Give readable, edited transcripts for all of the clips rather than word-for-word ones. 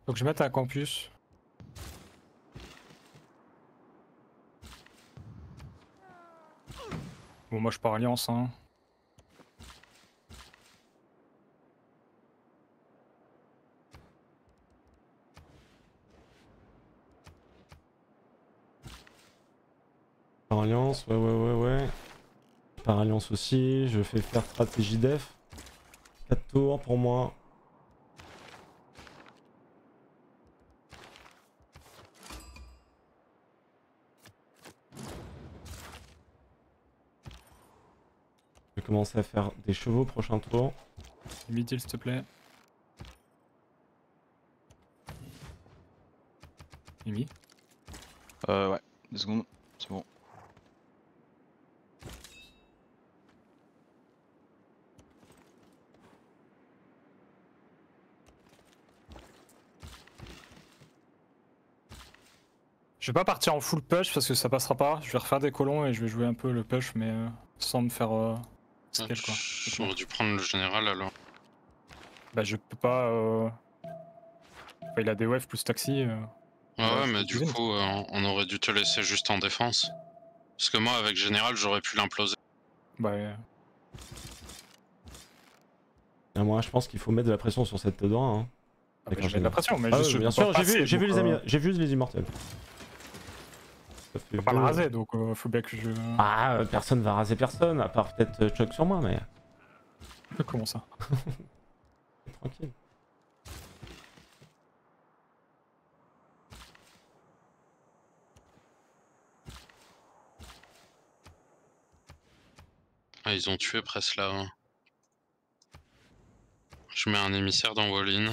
Faut que je mette un campus. Bon, moi je pars Alliance, hein. Par Alliance, ouais. Par Alliance aussi, je fais faire stratégie def. 4 tours pour moi. Je vais commencer à faire des chevaux prochain tour. Midi, s'il te plaît. Mimi. Ouais, 2 secondes, c'est bon. Je vais pas partir en full push parce que ça passera pas. Je vais refaire des colons et je vais jouer un peu le push, mais sans me faire scale quoi. J'aurais dû prendre le général alors. Bah je peux pas. Enfin, il a des waves plus taxi. Ouais, mais du coup, on aurait dû te laisser juste en défense. Parce que moi, avec général, j'aurais pu l'imploser. Bah. Et moi, je pense qu'il faut mettre de la pression sur cette doigt. Hein. Ah bah, je mets de la pression, mais Ah juste, ouais, bien je peux sûr, pas passer, j'ai vu, donc, j'ai vu les immortels. Ça fait je peux pas le vieux. raser, donc faut bien que je. Ah, personne va raser personne, à part peut-être Chuck sur moi, mais. Comment ça? Tranquille. Ah, ils ont tué presque là. Je mets un émissaire dans Wallin.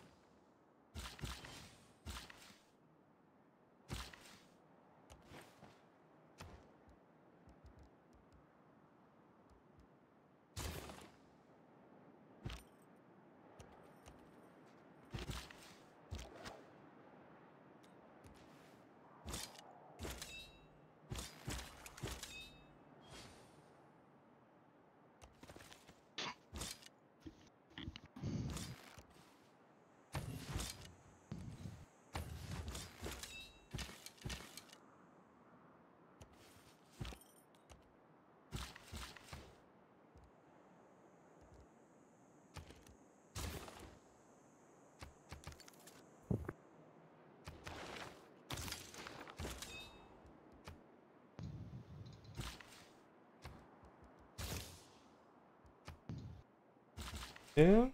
Et...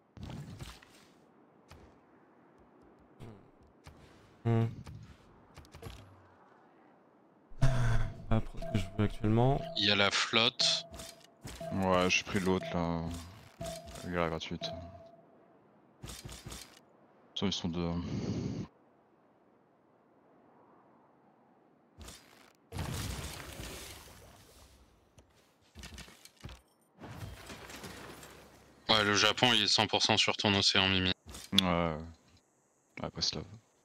Pas pour ce que je veux actuellement. Il y a la flotte. Ouais, j'ai pris l'autre là. La guerre gratuite. Ça, ils sont deux. Ouais, le Japon, il est 100% sur ton océan, Mimi. Ouais. Après cela.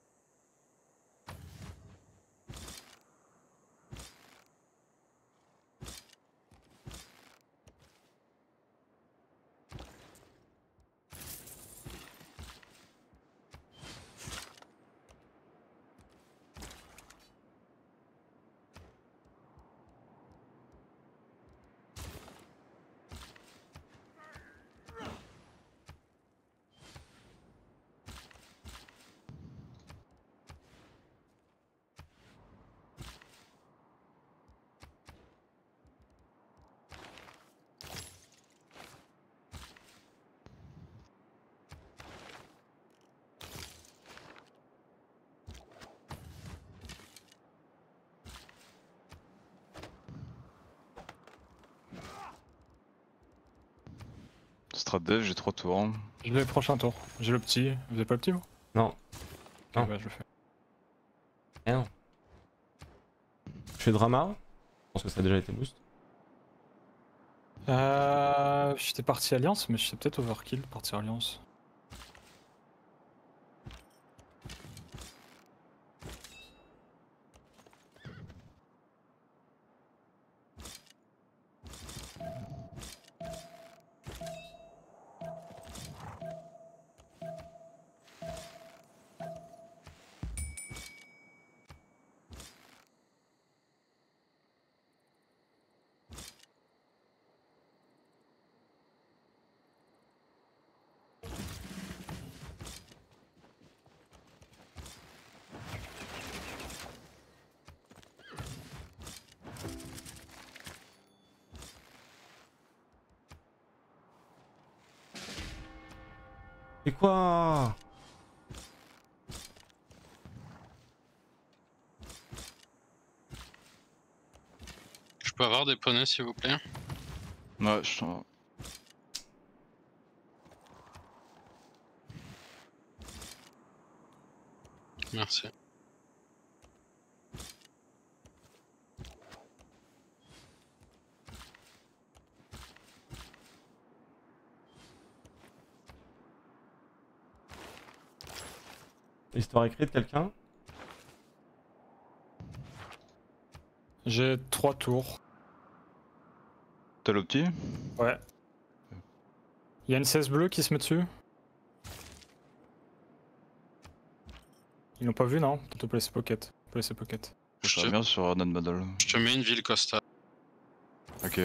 Strat dev, j'ai 3 tours. Hein. Je l'ai le prochain tour. J'ai le petit. Vous avez pas le petit, vous? Non. Ok, Non. bah je le fais. Rien. Je fais drama. Je pense que ça a déjà été boost. J'étais parti Alliance, mais j'étais peut-être overkill de partir Alliance. Et quoi? Je peux avoir des poneys s'il vous plaît? Ouais, je t'en... Merci. Histoire écrite, quelqu'un? J'ai 3 tours. T'as l'opti? Ouais. Y'a une 16 bleue qui se met dessus. Ils l'ont pas vu, non? On peut laisser pocket. On peut laisser pocket. Je Ça va te, bien sur Nan Battle. je te mets une ville Costa. Ok.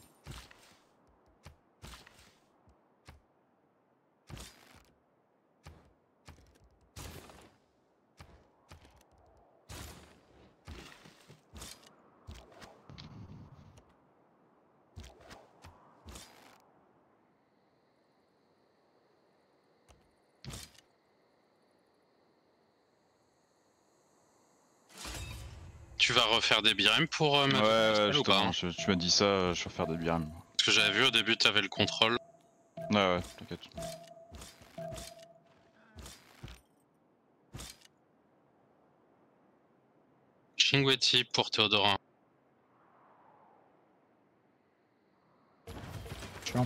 Tu vas refaire des birèmes pour Ouais, ma ouais, ville ou pas hein? justement, tu m'as dit ça, je vais faire des birèmes. Parce que j'avais vu au début t'avais le contrôle. Ouais, ouais, t'inquiète. Chinguetti pour Théodorin. Tiens.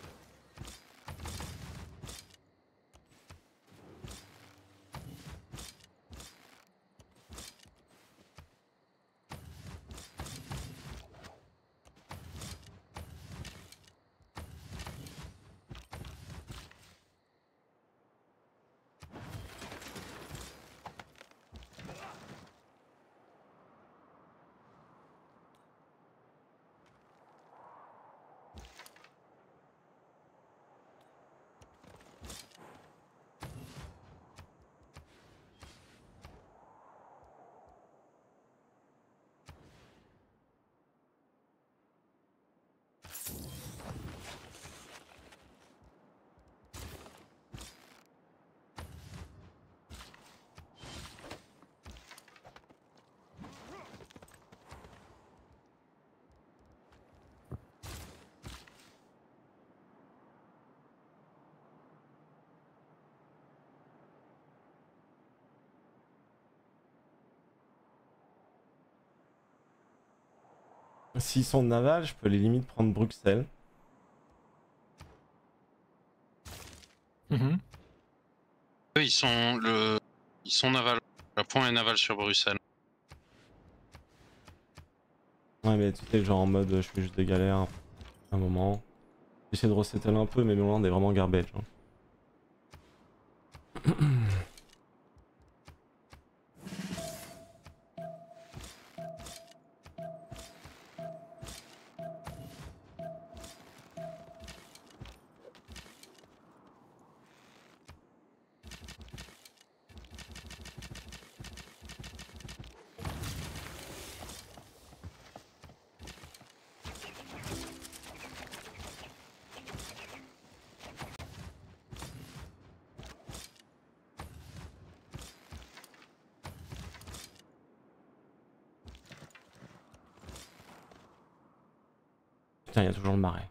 S'ils sont naval, je peux les limite prendre Bruxelles. Mhm. Eux ils sont naval. Japon est naval sur Bruxelles. Ouais, mais tu sais, genre en mode je fais juste des galères à un moment. J'essaie de resettle un peu, mais mon land est vraiment garbage. Hein. Putain, il y a toujours le marais.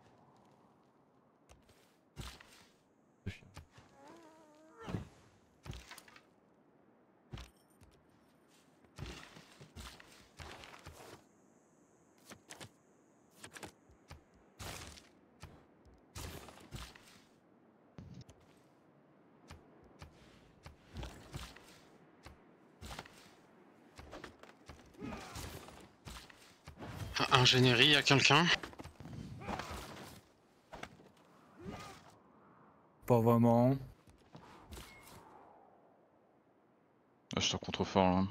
Ingénierie, y'a quelqu'un? Pas vraiment. Ah, je te contrefort là.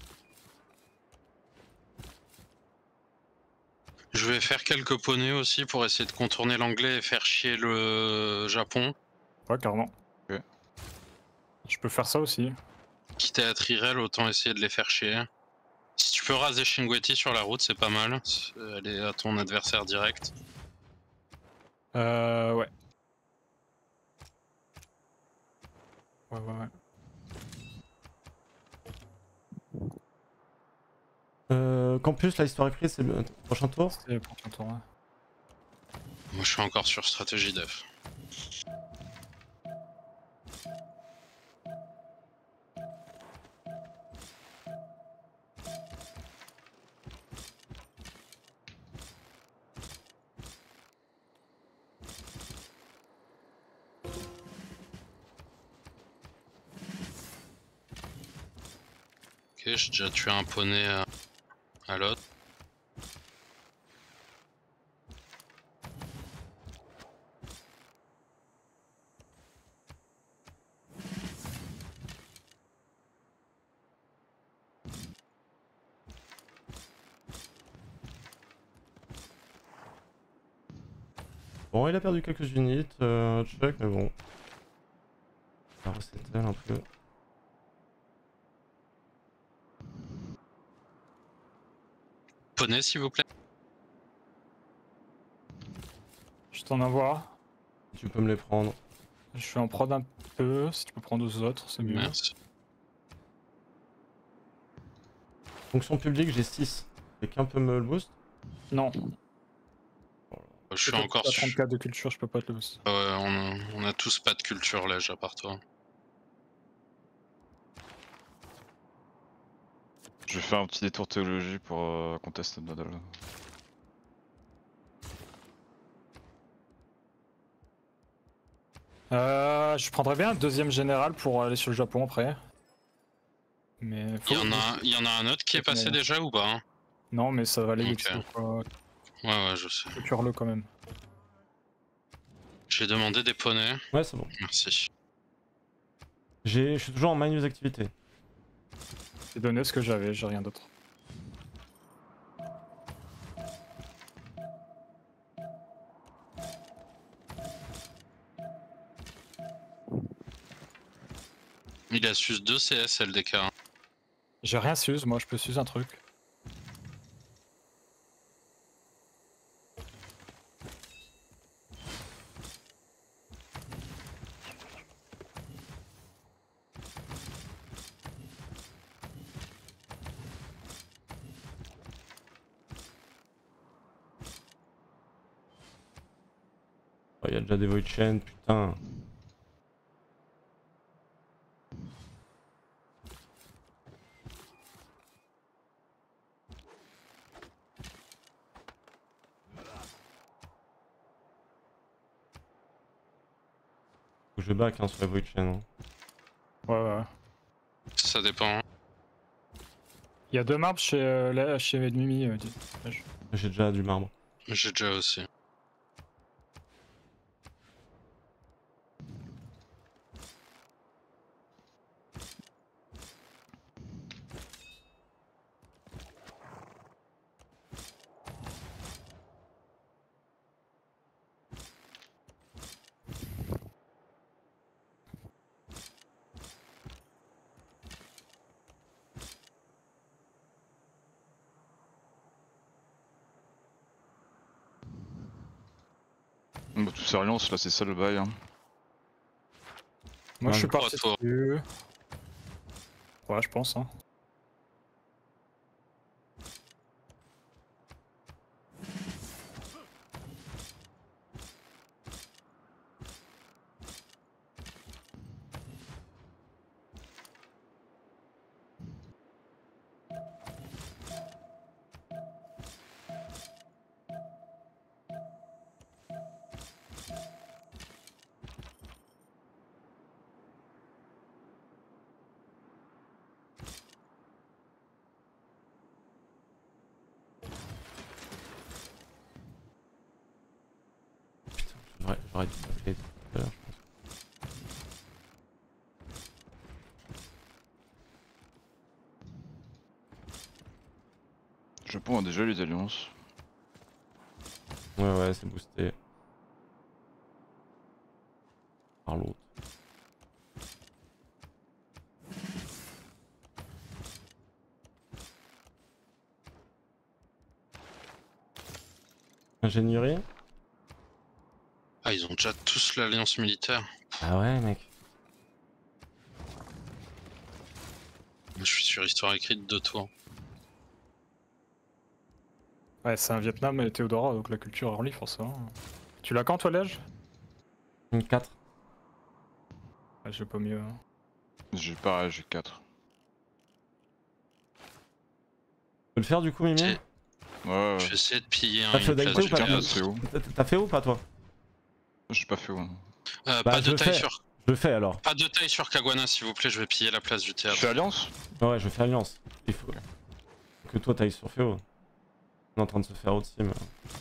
Je vais faire quelques poneys aussi pour essayer de contourner l'anglais et faire chier le Japon. Ouais, carrément. Ok. Je peux faire ça aussi. Quitte à être irrel, autant essayer de les faire chier. Si tu peux raser Chinguetti sur la route, c'est pas mal. Elle est à ton adversaire direct. Ouais. Ouais, ouais, ouais. Campus, la histoire écrite, c'est le prochain tour. C'est pour ton tour, ouais. Moi je suis encore sur stratégie def. Ok, j'ai déjà tué un poney à l'autre. Bon, il a perdu quelques unités, check, mais bon. On va resetter un peu. Poney s'il vous plaît. Je t'en envoie. Tu peux me les prendre. Je suis en prod un peu. Si tu peux prendre aux autres, c'est mieux. Merci. Fonction publique, j'ai 6. Quelqu'un peut me le boost? Non. Je suis Peut-être encore à sur. 34 de culture, je peux pas te le boost. Ouais, on a tous pas de culture là, à part toi. Je vais faire un petit détour théologie pour contester Nodal. Je prendrais bien un deuxième général pour aller sur le Japon après. Mais Il y en a un autre qui est passé Mais- déjà ou pas hein? Non, mais ça va aller vite. Ok. Donc, Ouais, je sais. culture-le quand même. J'ai demandé des poneys. Ouais, c'est bon. Merci. Je suis toujours en minus activité. J'ai donné ce que j'avais, j'ai rien d'autre. Il a sus 2 CS LDK. Hein. J'ai rien s'use, moi je peux s'use un truc. Oh, il y a déjà des void chains, putain. Faut que je back hein, sur la void chain. Hein. Ouais. Ça dépend. Il y a 2 marbres chez Mimi. J'ai déjà du marbre. J'ai déjà aussi. Bah, tout sérieux, là c'est ça le bail. Hein. Moi je suis Trois parti tours. dessus. Ouais, je pense. Hein. J'aurais dû t'appeler tout à l'heure, je pense. Japon a déjà les alliances. Ouais, c'est boosté. Par l'autre. Ingénierie? Ah, ils ont déjà tous l'alliance militaire. Ah ouais, mec. sur histoire écrite 2 tours. Ouais, c'est un Vietnam et Théodora, donc la culture early forcément. Tu l'as quand toi, Lège? 4. Ouais, j'ai pas mieux. J'ai pareil, j'ai 4. Tu peux le faire du coup, Mimi? Ouais, ouais. Je vais essayer de piller T'as une feudalité place ou du pas? théâtre. C'est où? T'as fait où pas toi? J'ai pas fait où. Pas je de le taille fais. sur... Je le fais alors. Pas de taille sur Kagwana s'il vous plaît, je vais piller la place du Je théâtre. fais alliance? Ouais, je fais alliance. Il faut que toi t'ailles sur Féo. On est en train de se faire au-dessus. Mais...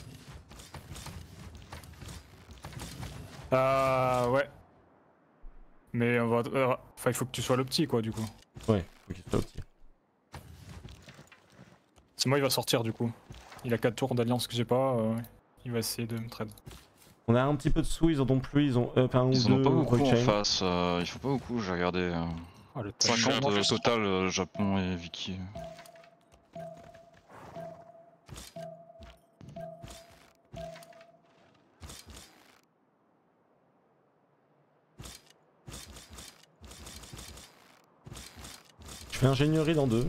Ouais. Mais on va... Enfin, il faut que tu sois le petit, quoi, du coup. Ouais, faut qu'il soit au-dessus. C'est moi, il va sortir, du coup. Il a 4 tours d'alliance que j'ai pas. Il va essayer de me trade. On a un petit peu de sous, ils en ont plus, ils ont up un ou Ils en deux. ont pas beaucoup en blockchain. face. Il faut pas beaucoup, j'ai regardé. Oh, le time. 50 total, Japon et Viki. Je fais ingénierie dans 2.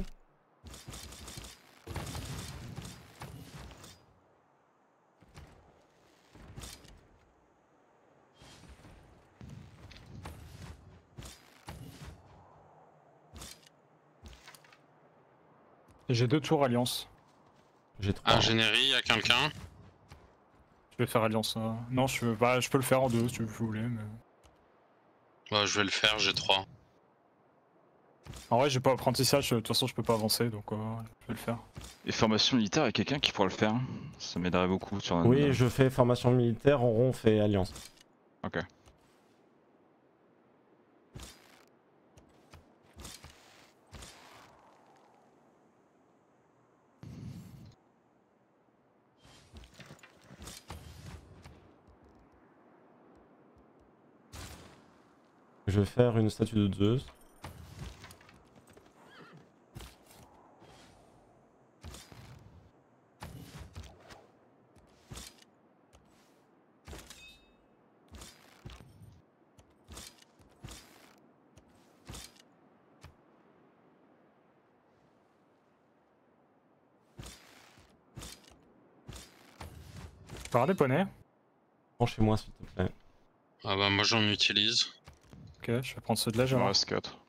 J'ai 2 tours alliance. J'ai 3. Ingénierie, y'a quelqu'un? Je vais faire alliance. Non, je peux le faire en 2 si vous voulez. Mais... Bah je vais le faire, j'ai 3. En vrai, j'ai pas apprentissage, de toute façon, je peux pas avancer, donc je vais le faire. Et formation militaire, y'a quelqu'un qui pourra le faire? Ça m'aiderait beaucoup sur un... Oui, je fais formation militaire, on fait alliance. Ok. Je vais faire une statue de Zeus. Tu peux avoir des poneys? Prends chez moi s'il te plaît. Ah bah moi j'en utilise. Ok, je vais prendre ceux de l'âge Il me alors. reste 4.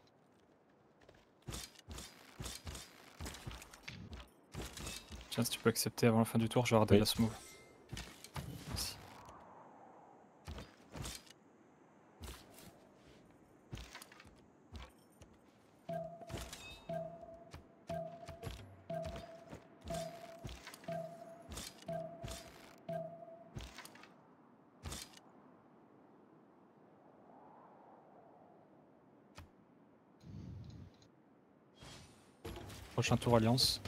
Tiens, si tu peux accepter avant la fin du tour, je vais regarder Oui. la smooth. Merci. Prochain tour alliance.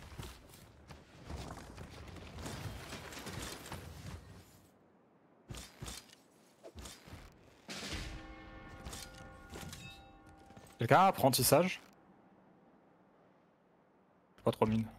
Quelqu'un a apprentissage? Pas trop mine.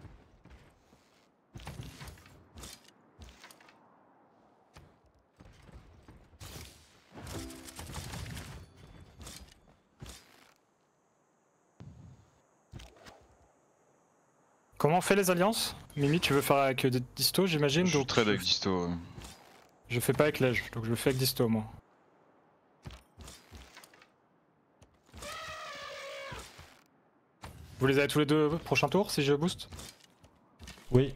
Comment on fait les alliances? Mimi, tu veux faire avec des distos, j'imagine? Je Donc trade avec Disto. je fais pas avec Lège, donc je le fais avec disto moi. Vous les avez tous les deux prochain tour si je boost? Oui.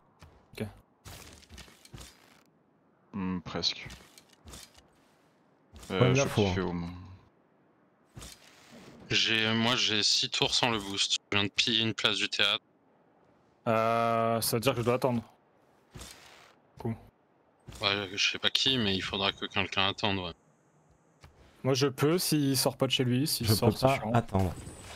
Presque. Ouais, Je là, faut, kiffe au moins. Moi j'ai 6 tours sans le boost. Je viens de piller une place du théâtre. Ça veut dire que je dois attendre. Ouais, je sais pas qui, mais il faudra que quelqu'un attende, ouais. Moi je peux s'il sort pas de chez lui, s'il Je sort peux c'est pas chiant. attendre.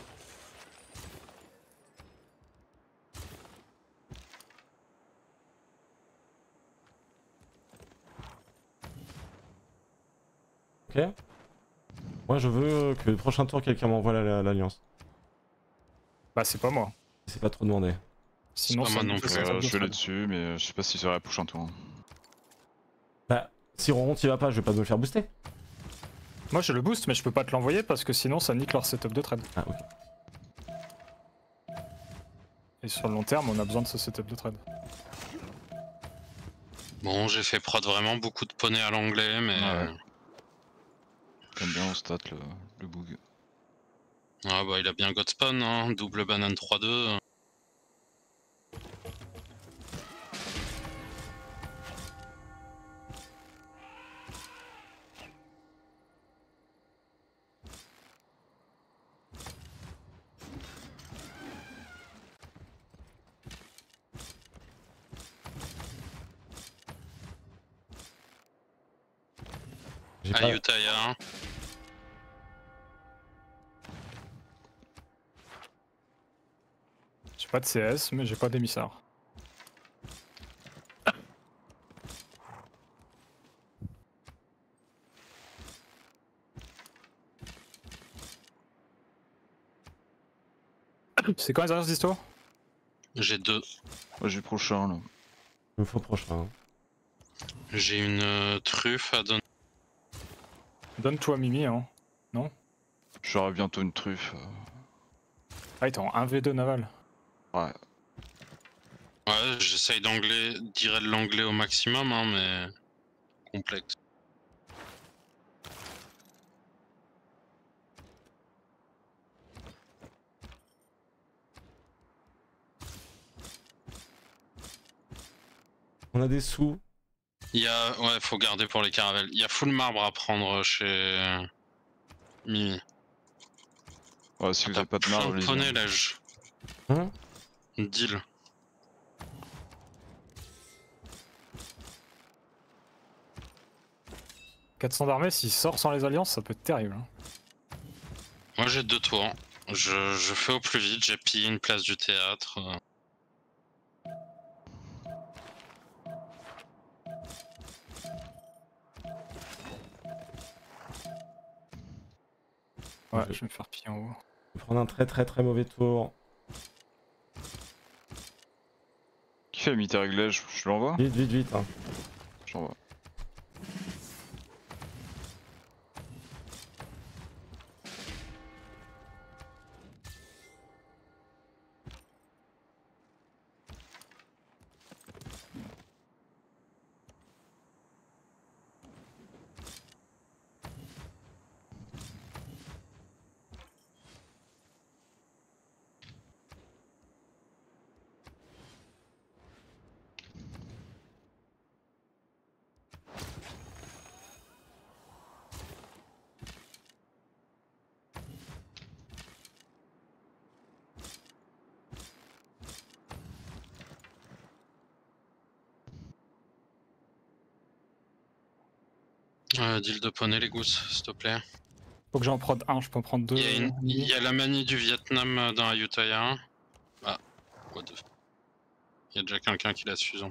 Ok. Moi je veux que le prochain tour quelqu'un m'envoie l'alliance. Bah c'est pas moi. C'est pas trop demandé. Sinon pas ça moi me non fait plus. 50 Je de suis trade. là-dessus, mais je sais pas si ça aurait push un tour. Bah, si Ronron t'y va pas, je vais pas me le faire booster. Moi je le boost mais je peux pas te l'envoyer parce que sinon ça nique leur setup de trade. Ah ok. Et sur le long terme, on a besoin de ce setup de trade. Bon, j'ai fait prod vraiment beaucoup de poney à l'anglais, mais... Ouais. J'aime bien au stat le boog. Ah bah il a bien Godspawn, hein, double banane 3-2. J'ai pas... Ayutthaya. J'ai pas de CS, mais j'ai pas d'émissard. C'est quand les alliances d'histo? J'ai 2. Ouais, j'ai prochain là. Il me faut prochain. Hein. J'ai une truffe à donner. Donne-toi Mimi, hein. Non? J'aurai bientôt une truffe. Ah, il est en 1v2 naval. Ouais. Ouais, j'essaye d'anglais, de l'anglais au maximum, hein, mais complexe. On a des sous. Il y a, ouais, faut garder pour les caravelles. Il y a full marbre à prendre chez Mimi. Ouais, si vous T'as avez pas de marge, plein de allez-y. poney là, je... Hein? Deal. « 400 d'armée, s'il sort sans les alliances, ça peut être terrible. Hein. Moi j'ai 2 tours. Je fais au plus vite, j'ai pillé une place du théâtre. Ouais, je vais me faire piller en haut. Je vais prendre un très mauvais tour. Qui fait le militaire réglé? Je l'envoie? Vite. Hein. Je l'envoie. Deal de poney les gousses, s'il te plaît. Faut que j'en prenne un, je peux en prendre deux. Il y a la manie du Vietnam dans Ayutthaya. Ah, what the... Il y a déjà quelqu'un qui l'a Suzon.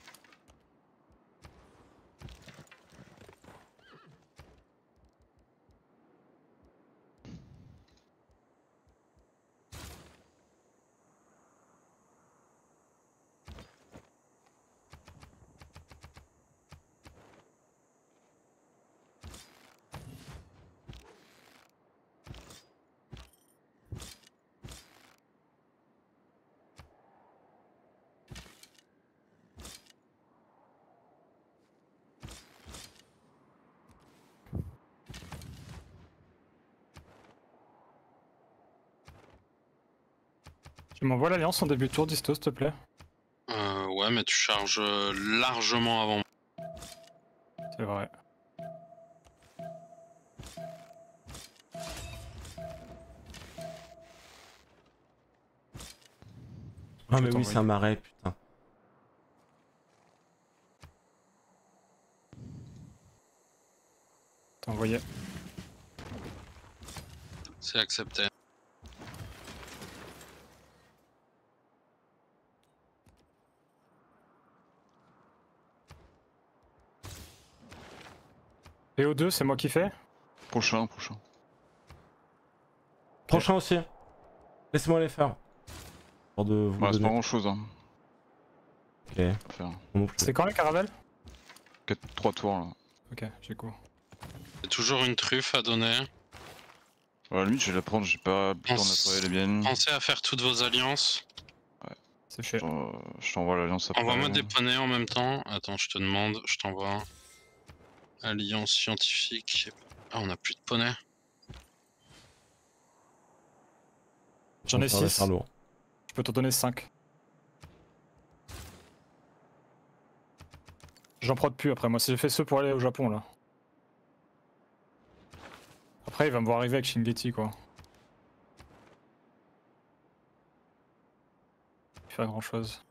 Tu m'envoies l'alliance en début de tour d'histo, s'il te plaît. Ouais, mais tu charges largement avant. C'est vrai. Ah Je mais vais oui, c'est un marais, putain. T'as envoyé. C'est accepté. PO2, c'est moi qui fais. Prochain. Prochain aussi. Laissez-moi les faire. Pour de vous Ouais, c'est donner. pas grand chose hein. Ok. À faire. Non plus. C'est quand les caravelles? 3 tours là. Ok, j'ai cool. J'ai toujours une truffe à donner. À la limite, je vais la prendre, j'ai pas le temps de nettoyer les miennes. Pensez à faire toutes vos alliances. Ouais. C'est fait. Je t'envoie l'alliance après. Envoie-moi des poneys en même temps. Attends, je te demande, je t'envoie. Alliance scientifique. Ah, on a plus de poneys. J'en ai Ça va 6. faire lourd. Je peux t'en donner 5. J'en prends plus après, moi j'ai fait ceux pour aller au Japon là. Après il va me voir arriver avec Shingeki quoi. Il fait pas grand chose.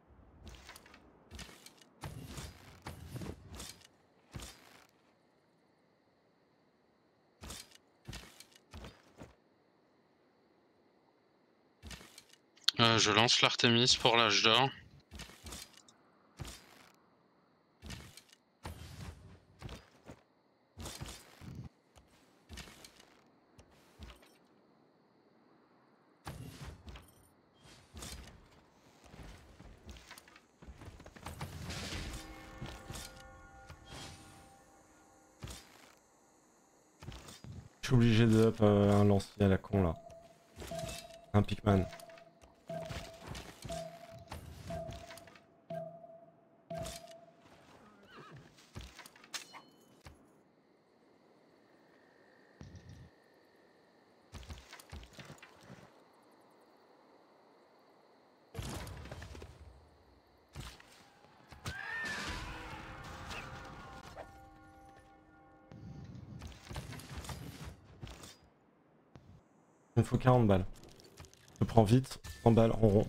Je lance l'Artemis pour l'âge d'or. Je suis obligé de up un lancier à la con là. Un Pikman. Il me faut 40 balles. Je prends vite, 100 balles en rond.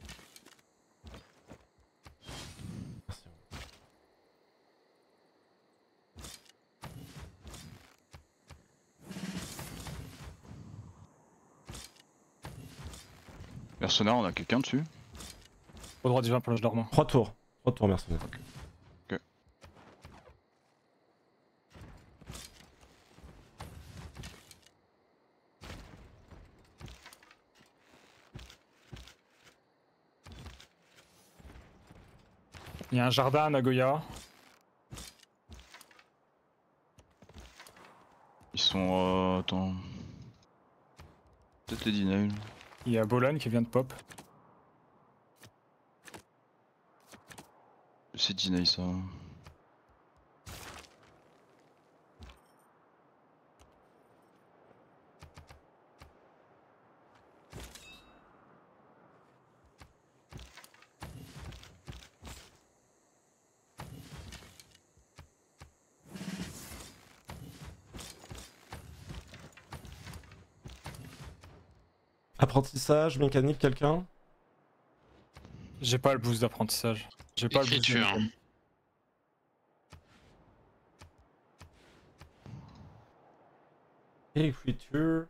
Merci. Mercenaire, on a quelqu'un dessus? Au droit du vin pour l'âge d'or moi. 3 tours, mercenaire. Ok. Il y a un jardin à Nagoya. Ils sont. Attends. Peut-être les deny. Il y a Bologne qui vient de pop. C'est deny ça. Apprentissage, mécanique, quelqu'un? J'ai pas le boost d'apprentissage. J'ai pas le boost de Écriture. mécanique. Écriture.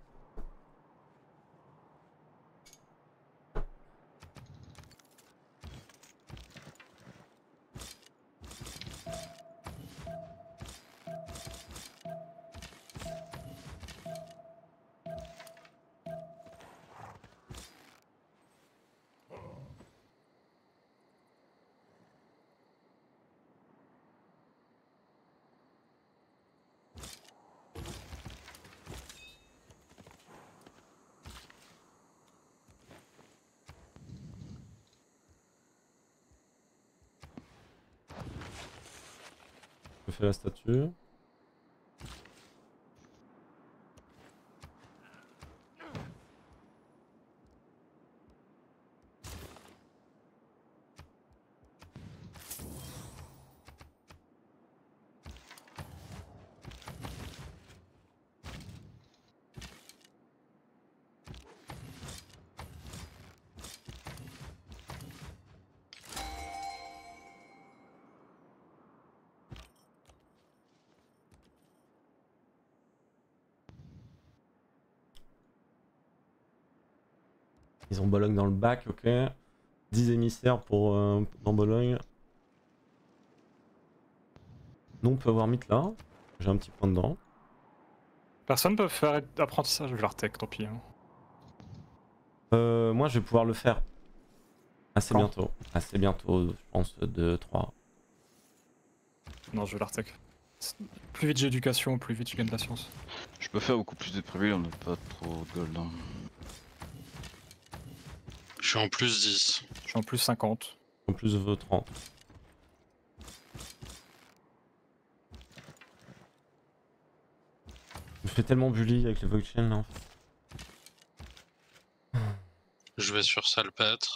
Je fais la statue. Ils ont Bologne dans le bac, ok. 10 émissaires pour dans Bologne. Nous on peut avoir mythe là. J'ai un petit point dedans. Personne peut faire apprentissage de l'Artec, tant pis. Hein. Moi je vais pouvoir le faire assez Quand bientôt. Assez bientôt, je pense 2, 3. Non, je veux l'Artec. Plus vite j'ai éducation, plus vite je gagne de la science. Je peux faire beaucoup plus de prévu, on n'a pas trop de gold. Hein. Je Je suis en plus 10. Je suis en plus 50. En plus de 30. Je me fais tellement bully avec les Vogue-Chain là. Je vais sur Salpêtre.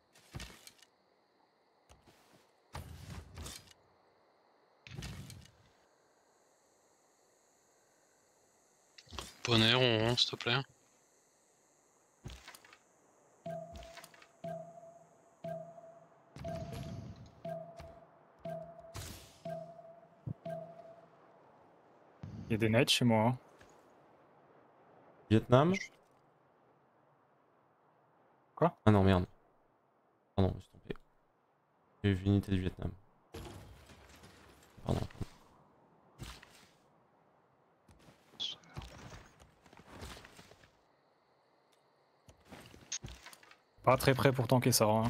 Poney, ronron, s'il te plaît. Il y a des nets chez moi. Hein. Vietnam? Quoi? Ah non, merde. Pardon, je me suis trompé. J'ai vu une unité du Vietnam. Pardon. Pas très près pour tanker ça. Hein.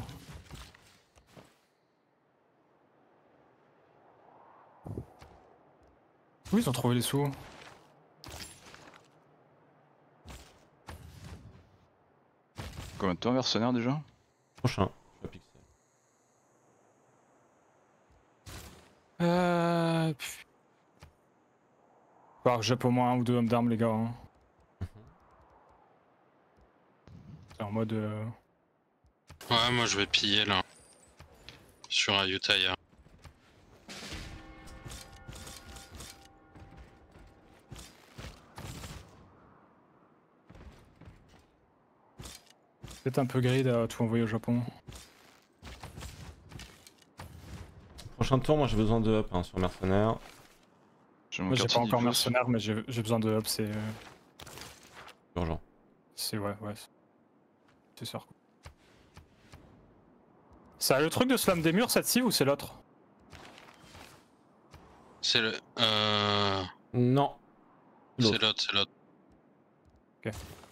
Oui, ils ont trouvé les sous. Combien de temps mercenaire déjà? Prochain, je vais pixel. Alors, j'ai au moins un ou deux hommes d'armes, les gars. Hein. C'est en mode. Ouais, moi je vais piller là. Sur Ayutthaya. Peut-être un peu grid à tout envoyer au Japon. Prochain tour, moi j'ai besoin de up hein, sur mercenaire. Moi j'ai pas encore mercenaire, mais j'ai besoin de up, c'est. Urgent. C'est ouais. C'est sûr. Ça a le truc de slam des murs cette cive ou c'est l'autre? C'est le. Non. C'est l'autre, c'est l'autre. Ok.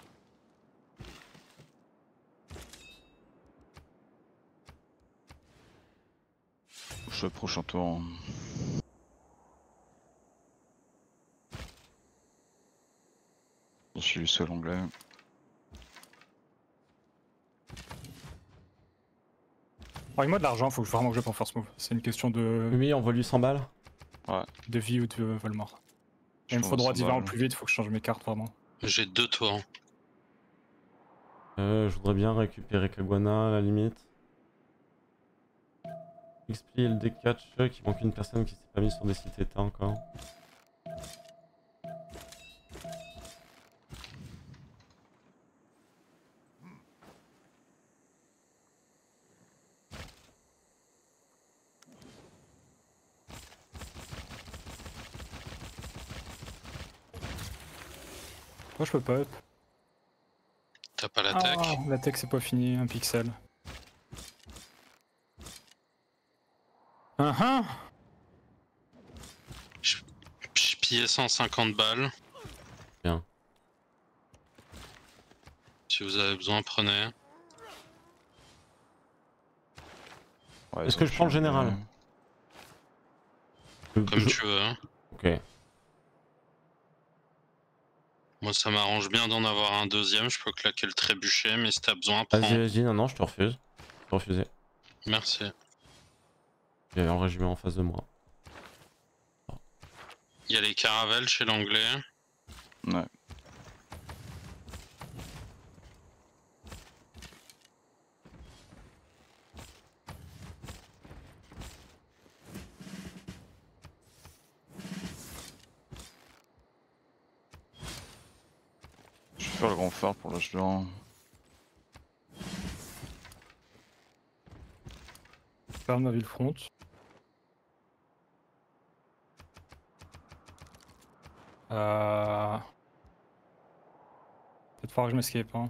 Le prochain tour. Je suis seul anglais. Envoie-moi de l'argent, faut vraiment que je prenne force move. C'est une question de Oui, on lui 100 balles. Ouais. de vie ou de vol mort. Il me faut droit d'hiver au plus vite, faut que je change mes cartes vraiment. J'ai 2 tours. Je voudrais bien récupérer Kaguana à la limite. XP et le D4, qu'il manque une personne qui s'est pas mise sur des sites états encore. Moi je peux pas up. T'as pas la tech? Ah, la tech c'est pas fini, un pixel. Je pillais 150 balles. Bien. Si vous avez besoin, prenez. Ouais, Est-ce que je prends le général? Comme tu veux. Hein. Ok. Moi ça m'arrange bien d'en avoir un deuxième, je peux claquer le trébuchet, mais si t'as besoin, prends. Vas-y, non, je te refuse. Je te refusais. Merci. Il y avait un régiment en face de moi. Il y a les caravelles chez l'anglais. Ouais. Je vais faire le grand phare pour l'âge d'or. Ferme ma ville front. Peut-être falloir que je m'escape. Hein.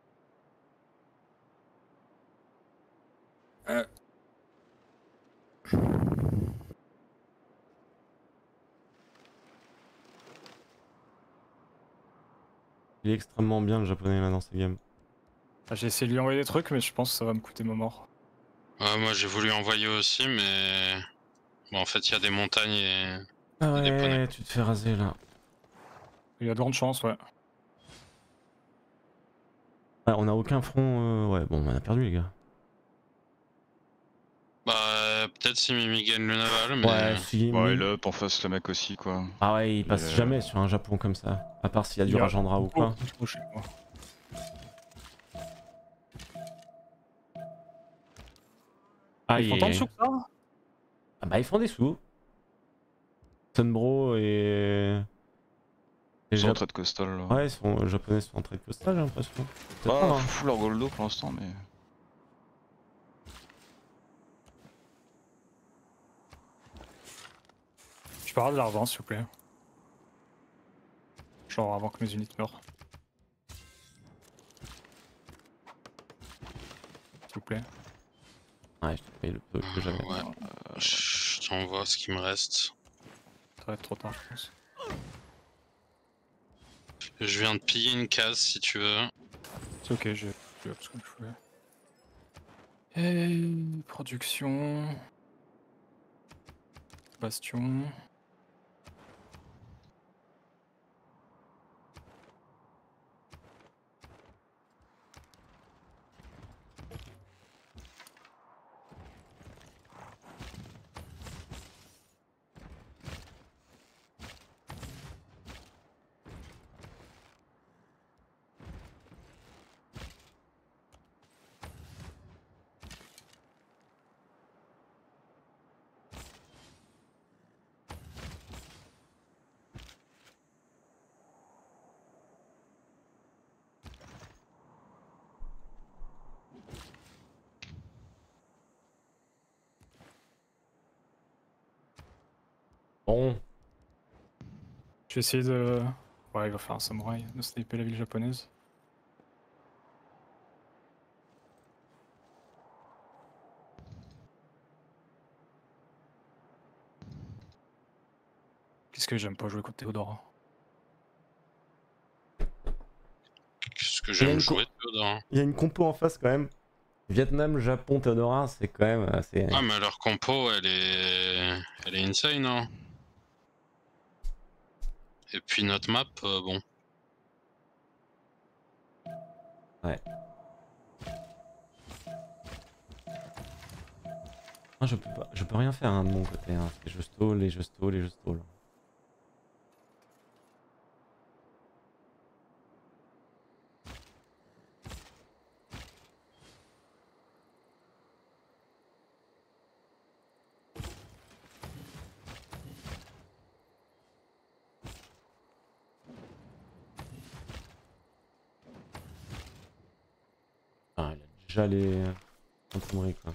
Il est extrêmement bien le japonais là dans cette game. J'ai essayé de lui envoyer des trucs, mais je pense que ça va me coûter ma mort. Ouais, moi j'ai voulu envoyer aussi, mais. Bon, en fait, il y a des montagnes et. Ah des poneys. ouais, tu te fais raser là. Il y a de grandes chances, ouais. Ouais, on a aucun front. Ouais, bon, on a perdu, les gars. Bah, peut-être si Mimi gagne le naval, mais. Ouais, si. Ouais, et là, en face, le mec aussi, quoi. Ah ouais, il Il passe est- jamais sur un Japon comme ça. À part s'il y a du Il y a Rajendra ou quoi. beaucoup trop chez moi. Ils font tant de sous que ça? Ah bah, ils font des sous. Sunbro et. Ils sont en Jap- trade coastal, là. Ouais, les japonais sont en trade coastal, j'ai l'impression. Peut-être Ah, pas, hein. fou leur goldo pour l'instant, mais. Je peux avoir de l'argent, s'il vous plaît. Genre avant que mes unités meurent. S'il vous plaît. Ouais, je te paye le peu que j'avais. Ouais. Je t'envoie ce qui me reste. Ça va être trop tard, je pense. Je viens de piller une case si tu veux. C'est ok, j'ai tout ce que je voulais. Et production. Bastion. Bon, Je vais essayer de. Ouais, il va faire un samouraï, de sniper la ville japonaise. Qu'est-ce que j'aime pas jouer contre Théodora? Qu'est-ce que Il y a j'aime une jouer, Théodore. il y a une compo en face quand même. Vietnam, Japon, Théodora, c'est quand même assez. Ah, mais leur compo, elle est insane, hein. Et puis notre map, bon. Moi, je peux rien faire hein, de mon côté. Hein. Je stall et je stall et je stall. Ah, il a déjà les imprimeries quoi.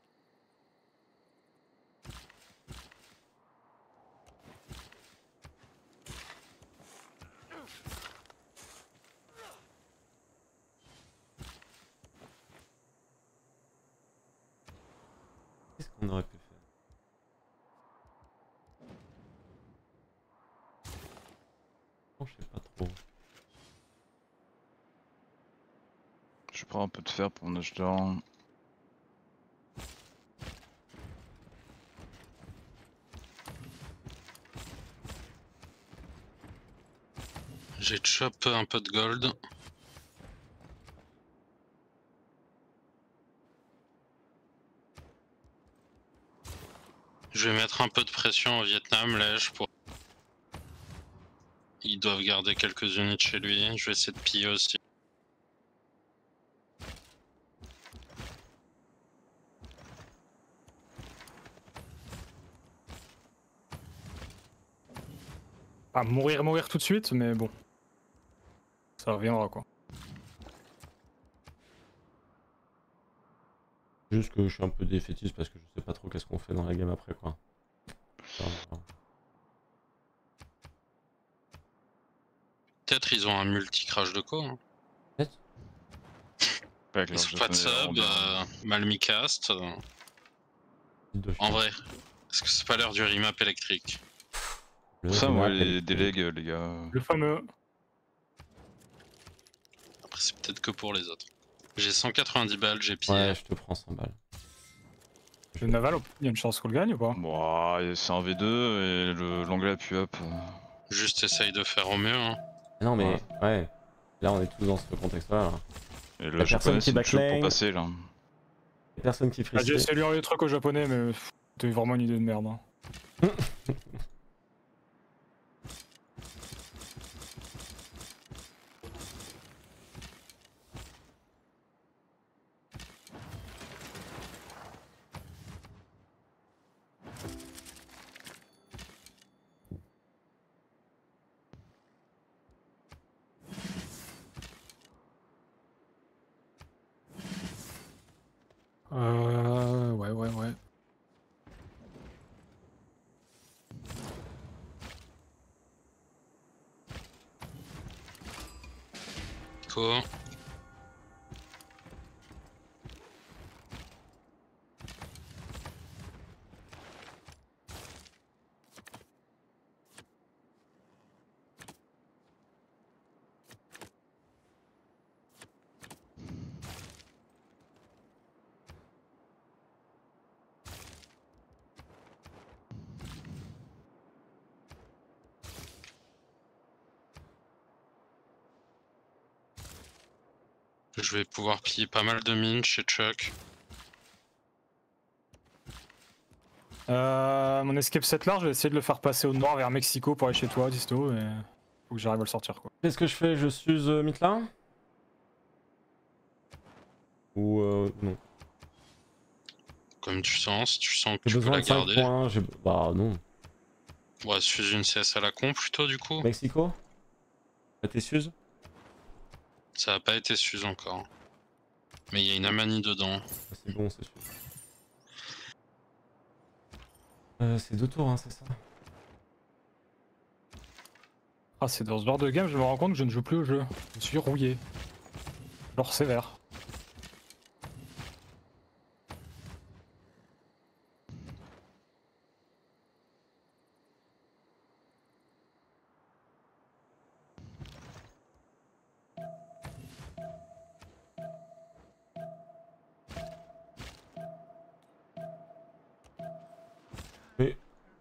Qu'est-ce qu'on aurait pu faire? Oh, je sais pas trop. Je prends un peu de fer pour mon acheteur. J'ai chop un peu de gold. Je vais mettre un peu de pression au Vietnam, lège pour. Ils doivent garder quelques unités chez lui. Je vais essayer de piller aussi. Pas mourir tout de suite, mais bon. Ça reviendra quoi. Juste que je suis un peu défaitiste parce que je sais pas trop qu'est-ce qu'on fait dans la game après quoi. Peut-être ils ont un multi-crash de co. Hein. Peut-être. Avec Ils leur sont pas de japonais, sub, on- mal mis cast. En vrai, est-ce que c'est pas l'heure du remap électrique? Pour ça, moi, les délègues, les gars. Le fameux. Après, c'est peut-être que pour les autres. J'ai 190 balles, j'ai pillé. Ouais, je te prends 100 balles. Le naval, il y a une chance qu'on le gagne ou pas? Bon, c'est un V2 et l'anglais a pu up. Juste essaye de faire au mieux. Hein. Non mais ouais, là on est tous dans ce contexte là. Et le Y'a personne japonais, qui c'est une chope backlane. pour passer là. Y'a personne qui Ah, j'ai freestyle. essayé de lui envoyer des trucs au japonais, mais c'était vraiment une idée de merde. Hein. Ouais. Cool. Je vais pouvoir piller pas mal de mines chez Chuck. Mon escape set là, je vais essayer de le faire passer au nord vers Mexico pour aller chez toi, Disto, et faut que j'arrive à le sortir quoi. Qu'est-ce que je fais? Je s'use Mitla? Ou non? Comme tu sens, si tu sens que J'ai tu peux besoin la de 5 garder. points, bah non. Ouais, suis une CS à la con plutôt du coup. Mexico? T'es Suze? Ça a pas été Suze encore. Mais il y a une Amani dedans. Ah, c'est bon, c'est Suze. C'est 2 tours, hein, c'est ça? Ah, c'est dans ce genre de game, je me rends compte que je ne joue plus au jeu. Je suis rouillé. Genre sévère. Mais...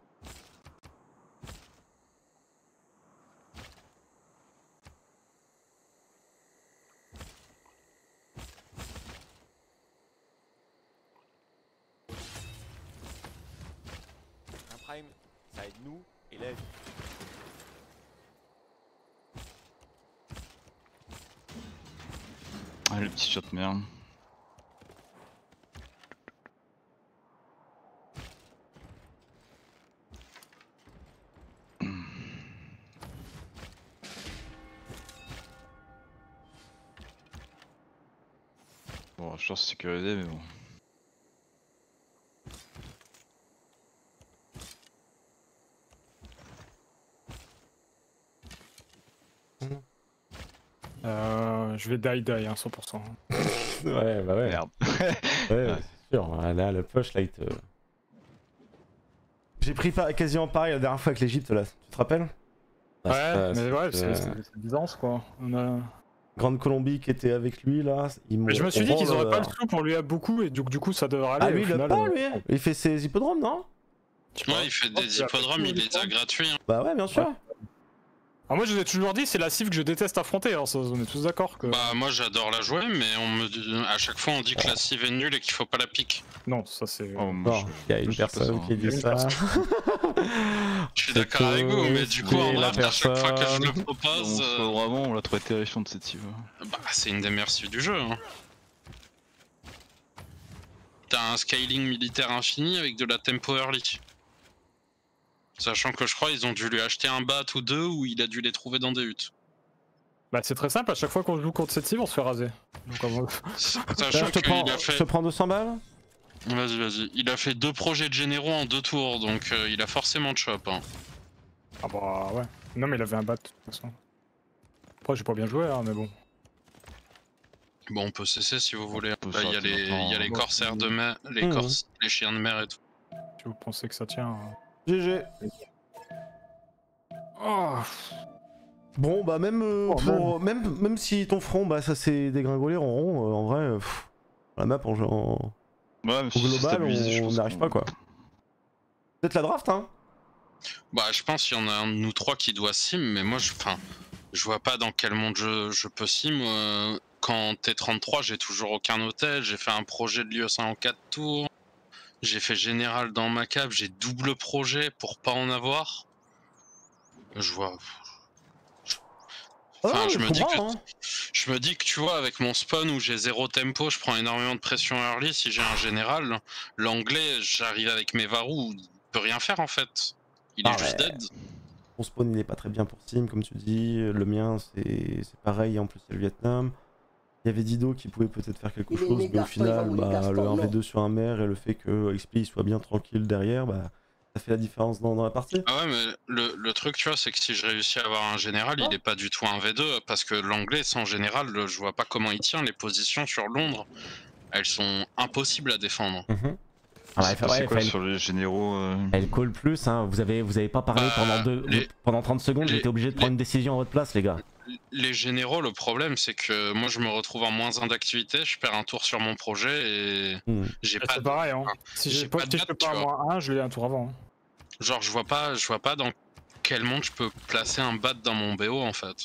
Un prime, ça aide nous et la vie. Ah, le petit shot de merde. Bon, je pense sécurisé, mais bon. Je vais die hein, 100%. Ouais, bah ouais. Merde. Ouais, c'est sûr. Là, le push, là, il te... J'ai pris quasiment pareil la dernière fois avec l'Egypte, là. Tu te rappelles? Ouais, mais ouais, c'est Byzance quoi. On a... Grande Colombie qui était avec lui, là. Mais je me suis dit qu'ils auraient pas le sou pour lui à beaucoup, et du coup ça devrait aller. Ah, lui, au il l'a final, pas, lui. Il fait ses hippodromes, non? Ouais, il fait des hippodromes, il les a gratuits. Hein. Bah ouais, bien sûr. Ouais. Alors moi je vous ai toujours dit, c'est la cible que je déteste affronter, alors ça, on est tous d'accord que... Bah moi j'adore la jouer, mais à chaque fois on dit que la cive est nulle et qu'il faut pas la pique. Non, ça c'est... Oh, moi, Non, il y a une je sais pas personne ça, qui hein. dit ça. Je suis d'accord avec vous, mais du coup en la draft, à chaque fois que je le On propose, se voit vraiment, on l'a trouvé terrifiante cette cive. bah c'est une des meilleures cives du jeu. Hein. T'as un scaling militaire infini avec de la tempo early. Sachant que je crois ils ont dû lui acheter un bat ou deux ou il a dû les trouver dans des huttes. Bah c'est très simple, à chaque fois qu'on joue contre cette cible, on se fait raser. Donc, Là, Sachant je te prends 200 balles. Vas-y. Il a fait 2 projets de généraux en 2 tours, donc il a forcément de chop. Hein. Ah bah ouais. Non mais il avait un bat de toute façon. Après j'ai pas bien joué hein, mais bon. Bon, on peut cesser si vous voulez. peut Là, il y a s'arrêter les, maintenant, il y a les hein. corsaires de mer, les, les chiens de mer et tout. Si vous pensez que ça tient... GG. Oh. Bon, bah même, Oh, même si ton front, bah ça s'est dégringolé en rond, en vrai, la map en Ouais, mais au si c'est global, stabilisé, je on pense n'y arrive qu'on- pas quoi. Peut-être la draft, hein. Bah, je pense qu'il y en a un de nous trois qui doit sim, mais moi, enfin, Je vois pas dans quel monde je peux sim. Quand T33, j'ai toujours aucun hôtel. J'ai fait un projet de l'IE5 en 4 tours. J'ai fait général dans ma cave. J'ai double projet pour pas en avoir. Je vois. Enfin, je comprends, hein. je me dis que tu vois, avec mon spawn où j'ai 0 tempo, je prends énormément de pression early. Si j'ai un général, l'anglais, j'arrive avec mes varous, il peut rien faire en fait. Il est juste dead. Ton spawn il est pas très bien pour sim, comme tu dis. Le mien c'est pareil, en plus il y a le Vietnam. Il y avait Dido qui pouvait peut-être faire quelque chose, mais au final, le 1v2 sur un maire et le fait que XP soit bien tranquille derrière, bah, ça fait la différence dans la partie. Ah ouais, mais le truc, tu vois, c'est que si je réussis à avoir un général, il est pas du tout un V2, parce que l'anglais, sans général, je vois pas comment il tient. Les positions sur Londres, elles sont impossibles à défendre. C'est passé quoi sur les généraux Elle call plus, hein. Vous avez pas parlé pendant 30 secondes, j'ai été obligé de prendre une décision à votre place, les gars. Les généraux, le problème, c'est que moi, je me retrouve en -1 d'activité, je perds un tour sur mon projet et j'ai pas. C'est pareil, hein. Si j'ai pas de -1, je l'ai un tour avant. Genre, je vois pas dans quel monde je peux placer un bat dans mon BO en fait.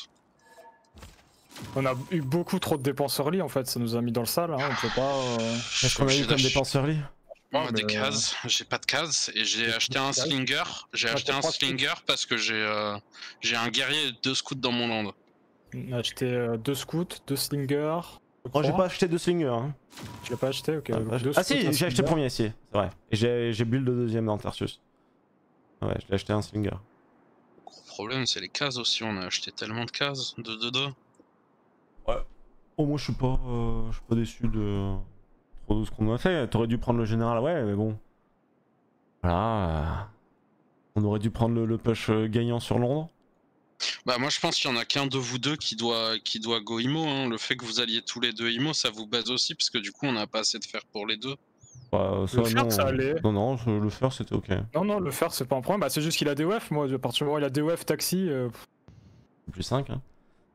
On a eu beaucoup trop de dépenses early en fait, ça nous a mis dans le sale, hein. On peut pas. Qu'est-ce qu'on a eu comme dépenses early? Moi, des cases, j'ai pas de cases et j'ai acheté un slinger. J'ai acheté un slinger parce que j'ai un guerrier et 2 scouts dans mon land. On a acheté 2 scouts, 2 slingers. Oh, j'ai pas acheté 2 slingers. Hein. Tu l'as pas acheté? Ok. Ah si, j'ai acheté le premier, si, c'est vrai. Et j'ai build le deuxième dans Tarsus. Ouais, je l'ai acheté un slinger. Le gros problème, c'est les cases aussi. On a acheté tellement de cases de 2-2. Ouais. Oh, moi je suis pas déçu de trop de ce qu'on a fait. T'aurais dû prendre le général, ouais, mais bon. Voilà. On aurait dû prendre le push gagnant sur Londres. Bah moi je pense qu'il y en a qu'un de vous deux qui doit go IMO, hein. Le fait que vous alliez tous les deux IMO, ça vous base aussi parce que du coup on n'a pas assez de fer pour les deux. Bah, ça, le fer ça allait. Non, le fer c'était ok. Non, le fer c'est pas un problème, bah c'est juste qu'il a DOF, moi à partir du moment où il a DOF taxi... Plus 5 hein.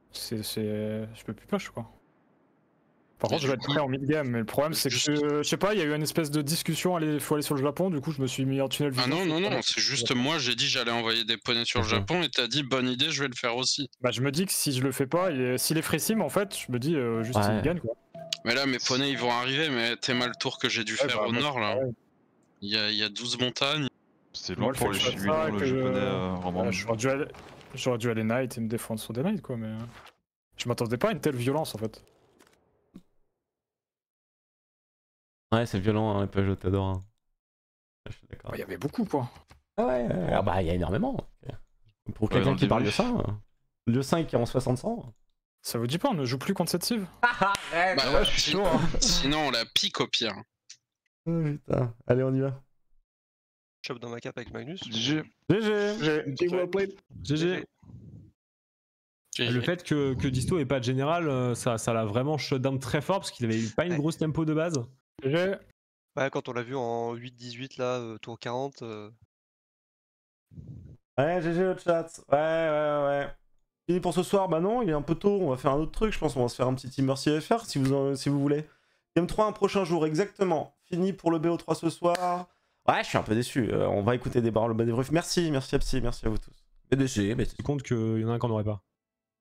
Je peux plus push quoi. Par contre je vais être prêt en mid-game, mais le problème c'est que je sais pas, il y a eu une espèce de discussion, faut aller sur le Japon, du coup je me suis mis en tunnel vision. Ah non, c'est juste moi j'ai dit j'allais envoyer des poneys sur le Japon et t'as dit bonne idée, je vais le faire aussi. Bah je me dis que si je le fais pas, s'il est free sim en fait, je me dis juste il gagne quoi. Mais là mes poneys ils vont arriver, mais t'es mal le tour que j'ai dû faire au nord là. Il y a 12 montagnes. C'est long pour les chinois, le japonais vraiment. J'aurais dû aller night et me défendre sur des nights quoi, mais je m'attendais pas à une telle violence en fait. Ouais, c'est violent, hein, les PJ, t'adore. Hein. Je suis d'accord. Il y avait beaucoup quoi. Ah ouais, bah il y a énormément. Pour quelqu'un qui parle de ça, le 5 qui est en 60-100. Ça vous dit pas, on ne joue plus contre cette cive? Bah ouais, je suis chaud. Hein. Sinon on la pique au pire. Oh putain, allez on y va. Chop dans ma cape avec Magnus. GG. Le fait que Disto ait pas de général, ça l'a vraiment shutdown très fort parce qu'il avait pas une grosse tempo de base. Ouais, quand on l'a vu en 8-18 là, tour 40. Ouais, GG au chat. Ouais. Fini pour ce soir? Bah non, il est un peu tôt, on va faire un autre truc, je pense on va se faire un petit Team Mercy FR si vous voulez. Game 3 un prochain jour, exactement. Fini pour le BO3 ce soir. Ouais, je suis un peu déçu, on va écouter des paroles de débrief. Merci Apsi, merci à vous tous. BDG, mais tu comptes qu'il y en a un qu'on n'aurait pas.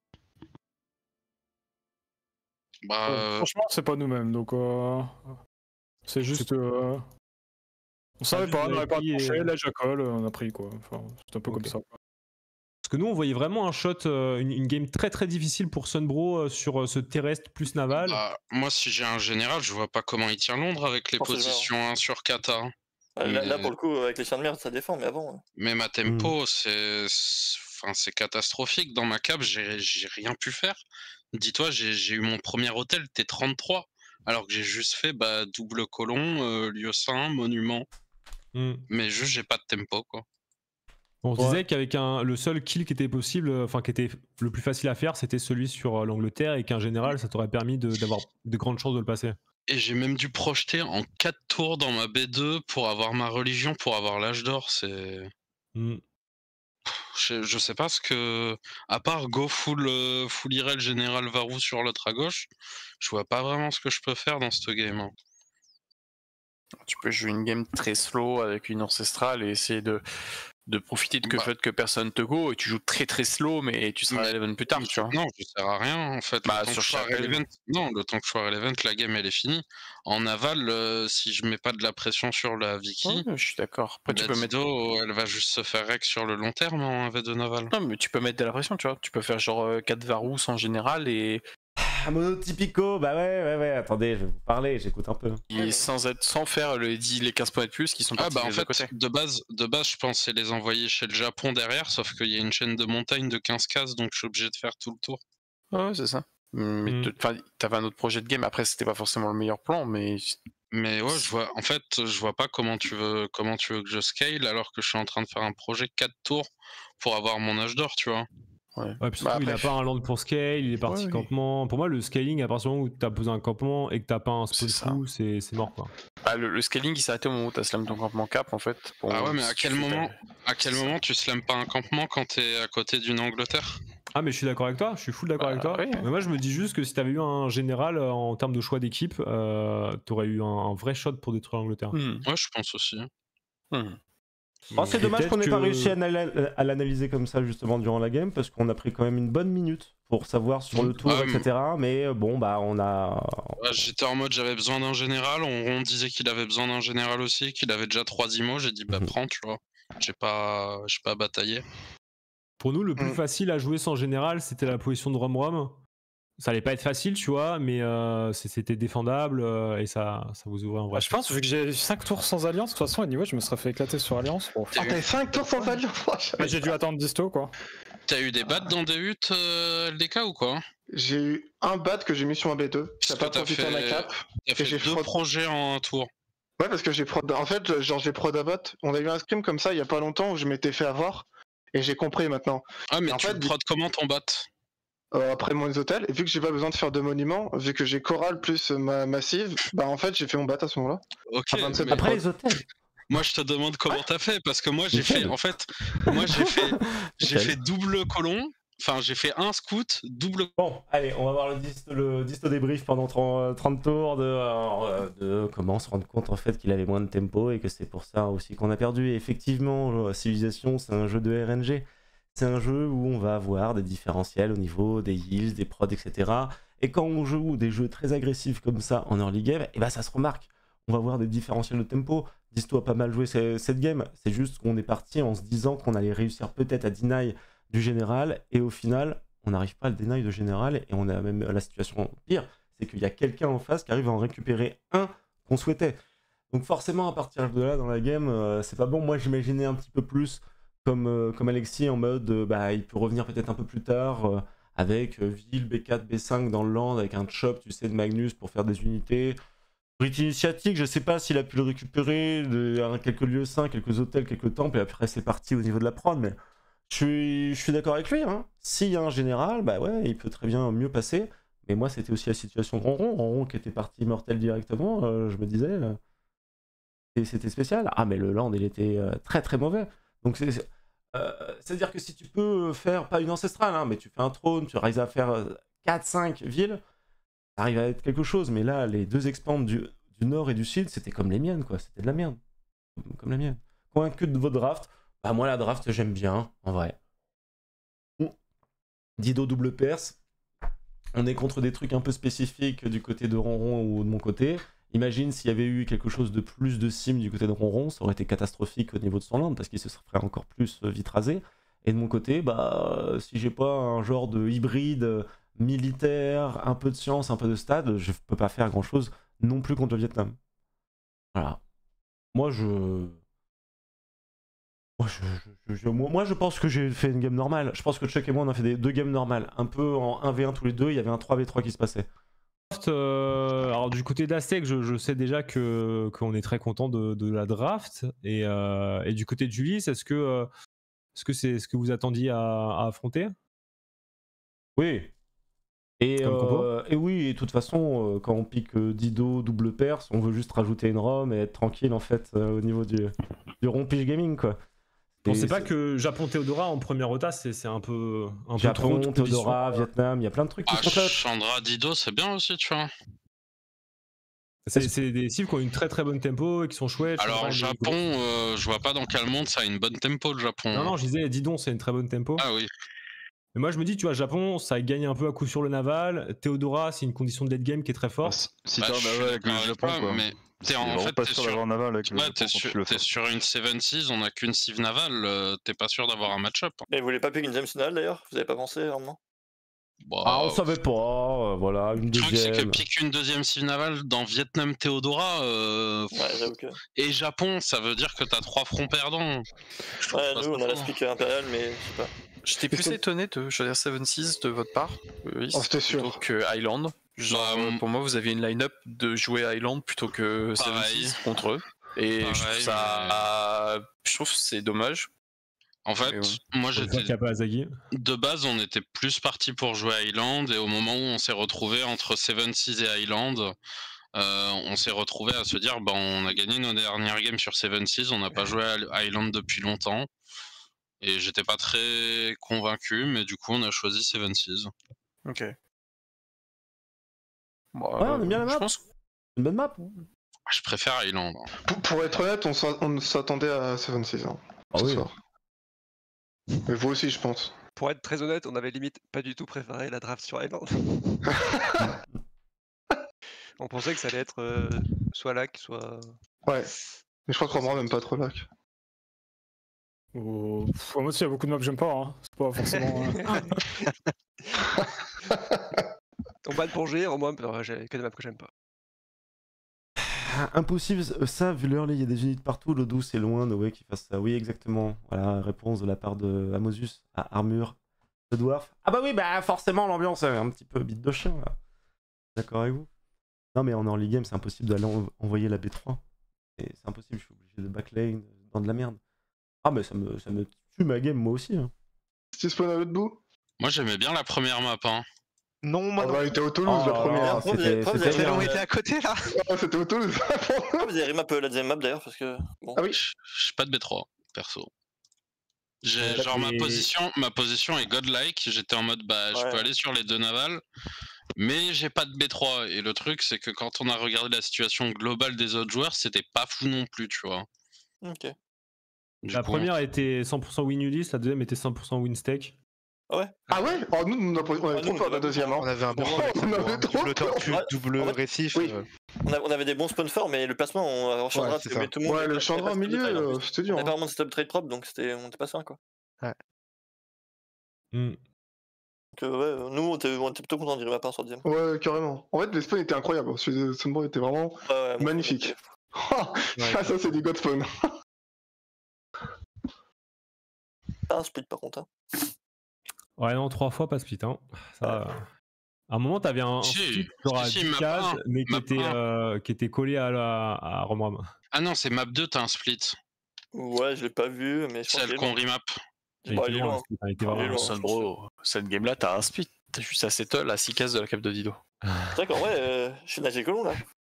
Bah, franchement, c'est pas nous-mêmes, donc c'est juste. On savait pas, on n'avait pas touché, la jacole, on a pris quoi. Enfin, c'est un peu comme ça. Parce que nous, on voyait vraiment un shot, une game très très difficile pour Sunbro sur ce terrestre plus naval. Bah, moi, si j'ai un général, je vois pas comment il tient Londres avec les positions 1 sur kata. Là, pour le coup, avec les chiens de merde, ça défend, mais avant. Mais ma tempo, c'est catastrophique. Dans ma cab, j'ai rien pu faire. Dis-toi, j'ai eu mon premier hôtel T33, alors que j'ai juste fait double colon, lieu saint, monument. Mais juste, j'ai pas de tempo, quoi. On se disait qu'avec le seul kill qui était possible, enfin qui était le plus facile à faire, c'était celui sur l'Angleterre et qu'un général, ça t'aurait permis d'avoir de grandes chances de le passer. Et j'ai même dû projeter en 4 tours dans ma B2 pour avoir ma religion, pour avoir l'âge d'or, c'est... Je sais pas ce que... À part go full IRL général Varou sur l'autre à gauche, je vois pas vraiment ce que je peux faire dans cette game. Hein. Tu peux jouer une game très slow avec une ancestrale et essayer de de profiter de Bah. fait que personne te go et tu joues très très slow mais tu seras relevant plus tard, tu vois. Non, je sers à rien en fait. Bah, Le temps sur que je sois Chapelle. relevant, non, le temps que je sois relevant, la game elle est finie. En aval, si je mets pas de la pression sur la Vicky, Ouais, je suis d'accord. Après tu la peux mettre. Dido, elle va juste se faire rec sur le long terme en V2 naval. Non mais tu peux mettre de la pression, tu vois. Tu peux faire genre 4 Varus en général et Monotypico, bah ouais, attendez, je vais vous parler, j'écoute un peu. sans faire les 15 points de plus qui sont Ah partis bah en des deux côtés. fait, de base, je pensais les envoyer chez le Japon derrière, sauf qu'il y a une chaîne de montagne de 15 cases, donc je suis obligé de faire tout le tour. Ouais, c'est ça. Mais t'avais un autre projet de game, après c'était pas forcément le meilleur plan, mais... Mais ouais, je vois pas comment tu veux que je scale alors que je suis en train de faire un projet 4 tours pour avoir mon âge d'or, tu vois. Ouais, puis surtout, il a pas un land pour scale, il est parti campement. Pour moi, le scaling, à partir du moment où t'as posé un campement et que t'as pas un spawn fou, c'est mort quoi. Bah, le scaling il s'est arrêté au moment où t'as slam ton campement cap en fait. Ah ouais, mais à quel moment tu slams pas un campement quand t'es à côté d'une Angleterre? Ah mais je suis d'accord avec toi, je suis full d'accord avec toi. Mais moi je me dis juste que si t'avais eu un général en termes de choix d'équipe, t'aurais eu un vrai shot pour détruire l'Angleterre. Ouais, je pense aussi. C'est dommage qu'on n'ait pas réussi à l'analyser comme ça justement durant la game parce qu'on a pris quand même une bonne minute pour savoir sur le tour, etc. Mais bon, bah on a. J'étais en mode j'avais besoin d'un général, on disait qu'il avait besoin d'un général aussi, qu'il avait déjà 3 IMO, j'ai dit bah prends, tu vois. J'ai pas bataillé. Pour nous, le plus facile à jouer sans général, c'était la position de Rom-Rom. Ça allait pas être facile, tu vois, mais c'était défendable et ça vous ouvrait en vrai. Je pense, vu que j'ai 5 tours sans alliance, de toute façon, anyway, je me serais fait éclater sur alliance. Bon. T'avais 5 tours sans alliance. J'ai dû attendre disto, quoi. T'as eu des bats dans des huttes LDK ou quoi? J'ai eu un bat que j'ai mis sur un B2. J'ai pas profité de ma cap. T'as fait 2 projets en un tour. Ouais, parce que j'ai prod. En fait, genre j'ai prod à bot. On a eu un scrim comme ça il y a pas longtemps où je m'étais fait avoir. Et j'ai compris maintenant. Ah, mais tu prod comment ton bat? Après mon hôtel, et vu que j'ai pas besoin de faire de monuments, vu que j'ai chorale plus ma massive, bah en fait j'ai fait mon bat à ce moment-là. Ok. Après les hôtels. Moi je te demande comment t'as fait parce que moi j'ai fait, en fait, moi j'ai fait double colon. Enfin, j'ai fait un scout, double. Bon, allez, on va voir le disto débrief pendant 30 tours de comment se rendre compte en fait qu'il avait moins de tempo et que c'est pour ça aussi qu'on a perdu. Et effectivement, Civilization, c'est un jeu de RNG. C'est un jeu où on va avoir des différentiels au niveau des heals, des prods, etc. Et quand on joue des jeux très agressifs comme ça en early game, et bah ça se remarque. On va avoir des différentiels de tempo. Disto a pas mal joué cette game. C'est juste qu'on est parti en se disant qu'on allait réussir peut-être à deny du général. Et au final, on n'arrive pas à le deny de général. Et on a même la situation pire. C'est qu'il y a quelqu'un en face qui arrive à en récupérer un qu'on souhaitait. Donc forcément, à partir de là, dans la game, c'est pas bon. Moi, j'imaginais un petit peu plus comme Alexis en mode il peut revenir peut-être un peu plus tard avec Ville, B4, B5 dans le land avec un chop tu sais de Magnus pour faire des unités. Rite initiatique, je sais pas s'il a pu le récupérer quelques lieux saints, quelques hôtels, quelques temples et après c'est parti au niveau de la prod, mais je suis d'accord avec lui hein. S'il y a un général, bah ouais, il peut très bien mieux passer, mais moi c'était aussi la situation de Ronron qui était parti immortel directement, je me disais c'était spécial. Ah mais le land il était très très mauvais. Donc c'est-à-dire que si tu peux faire, pas une ancestrale, hein, mais tu fais un trône, tu arrives à faire 4-5 villes, ça arrive à être quelque chose. Mais là, les deux expands du nord et du sud, c'était comme les miennes, quoi. C'était de la merde. Comme la mienne. Convaincu de votre draft? Bah moi, la draft, j'aime bien, en vrai. Dido double perse. On est contre des trucs un peu spécifiques du côté de Ronron ou de mon côté. Imagine s'il y avait eu quelque chose de plus de sim du côté de Ronron, ça aurait été catastrophique au niveau de son land parce qu'il se serait encore plus vite rasé. Et de mon côté, si j'ai pas un genre de hybride militaire, un peu de science, un peu de stade, je peux pas faire grand chose non plus contre le Vietnam. Voilà. Moi je pense que j'ai fait une game normale. Je pense que Chuck et moi on a fait deux games normales. Un peu en 1v1 tous les deux, il y avait un 3v3 qui se passait. Alors du côté d'Aztec, je sais déjà qu'on est très content de la draft et du côté de Julie, est-ce que c'est ce que vous attendiez à affronter? Oui. Et oui, et de toute façon, quand on pique Dido double perse, on veut juste rajouter une ROM et être tranquille en fait au niveau du rompige gaming quoi. On sait pas que Japon Théodora en première rota, c'est un peu Japon, trop Théodora, Vietnam, il y a plein de trucs qui sont Chandra Dido, c'est bien aussi, tu vois. C'est des cibles qui ont une très très bonne tempo et qui sont chouettes. Alors Japon, je vois pas dans quel monde ça a une bonne tempo le Japon. Non, je disais, Didon, c'est une très bonne tempo. Ah oui. Mais moi je me dis, tu vois, Japon, ça gagne un peu à coup sur le naval. Théodora, c'est une condition de late game qui est très forte. Si t'as un naval avec le Japon, quoi. Mais t'es en fait pas sûr d'avoir un naval avec le Japon. T'es sur une 7-6, on a qu'une cive navale, t'es pas sûr d'avoir un match-up. Mais vous voulez pas piquer une James finale d'ailleurs? Vous avez pas pensé vraiment? Ah, on savait pas, voilà, une deuxième. Le truc, c'est que pique une deuxième cive navale dans Vietnam Théodora ouais, j'avoue que... et Japon, ça veut dire que t'as 3 fronts perdants. Ouais, nous on a la speak impériale, mais je sais pas. J'étais plus étonné de choisir 7-6 de votre part, c'était sûr. plutôt que Island. Genre, pour moi, vous aviez une line-up de jouer Island plutôt que 7-6 contre eux. Et je trouve ça. Je trouve que c'est dommage. En fait, moi j'étais. De base, on était plus parti pour jouer Island, et au moment où on s'est retrouvé entre 7-6 et Island, on s'est retrouvé à se dire bah, on a gagné nos dernières games sur 7-6, on n'a pas joué à Island depuis longtemps. Et j'étais pas très convaincu, mais du coup on a choisi 7-6. Ok. Bon, ouais, on aime bien la map. Une bonne map. Je préfère Island. Pour être honnête, on s'attendait à 7-6 ce soir. Mais vous aussi, je pense. Pour être très honnête, on avait limite pas du tout préparé la draft sur Island. On pensait que ça allait être soit lac, soit... Ouais, mais je crois qu'on même pas trop lac. Moi aussi, il y a beaucoup de maps que j'aime pas, hein. C'est pas forcément... On bat de plonger, au moins, j'ai que des maps que j'aime pas. Impossible, ça, vu l'early, il y a des unités partout, le doux c'est loin, no way qu'il fasse ça. Oui, exactement. Voilà, réponse de la part de Amosus à Armure, le dwarf. Ah bah oui, bah forcément, l'ambiance est un petit peu bite de chien, là. D'accord avec vous? Non, mais en early game, c'est impossible d'aller envoyer la B3. Et c'est impossible, je suis obligé de backlane dans de la merde. Ah, mais ça me tue ma game, moi aussi. Hein. Tu spawn à l'autre bout? Moi, j'aimais bien la première map, hein. Non, moi, elle était au Toulouse, la première. On était à côté, là. C'était au Toulouse. Vous avez remap la deuxième map, d'ailleurs, parce que... Bon. Ah oui. Je suis pas de B3, perso. Genre, ma position est godlike, j'étais en mode, bah, je peux aller sur les deux navals, mais j'ai pas de B3, et le truc, c'est que quand on a regardé la situation globale des autres joueurs, c'était pas fou non plus, tu vois. Ok. La première était 100% win Ulysse, la deuxième était 100% win stake. Ah ouais? Ah ouais? Oh, nous, on avait trop peur de la deuxième. On avait un bon double tortue, double récif. Oui. On avait des bons spawns forts, mais le placement, on changera tout le monde. Ouais, le Chandra au milieu, c'était dur. On avait pas vraiment de setup trade propre, donc on était pas serein, quoi. Ouais. Donc ouais, nous, on était plutôt contents d'y remap sur deuxième. Ouais, carrément. En fait, les spawns étaient incroyables. Celui de Sunbro était vraiment magnifique. Ça, c'est du god spawn. Pas un split, par contre. Hein. Ouais, non, 3 fois pas split. Hein. Ça, à un moment, t'avais un split genre à 10 cases, mais qui était collé à Romram. Ah non, c'est map 2, t'as un split. Ouais, je l'ai pas vu, mais je pense celle qu'on remap. Il était loin. Bro, cette game-là, t'as un split. T'as juste à settle à 6 cases de la cape de Dido. D'accord, ouais, je suis nagé colon là.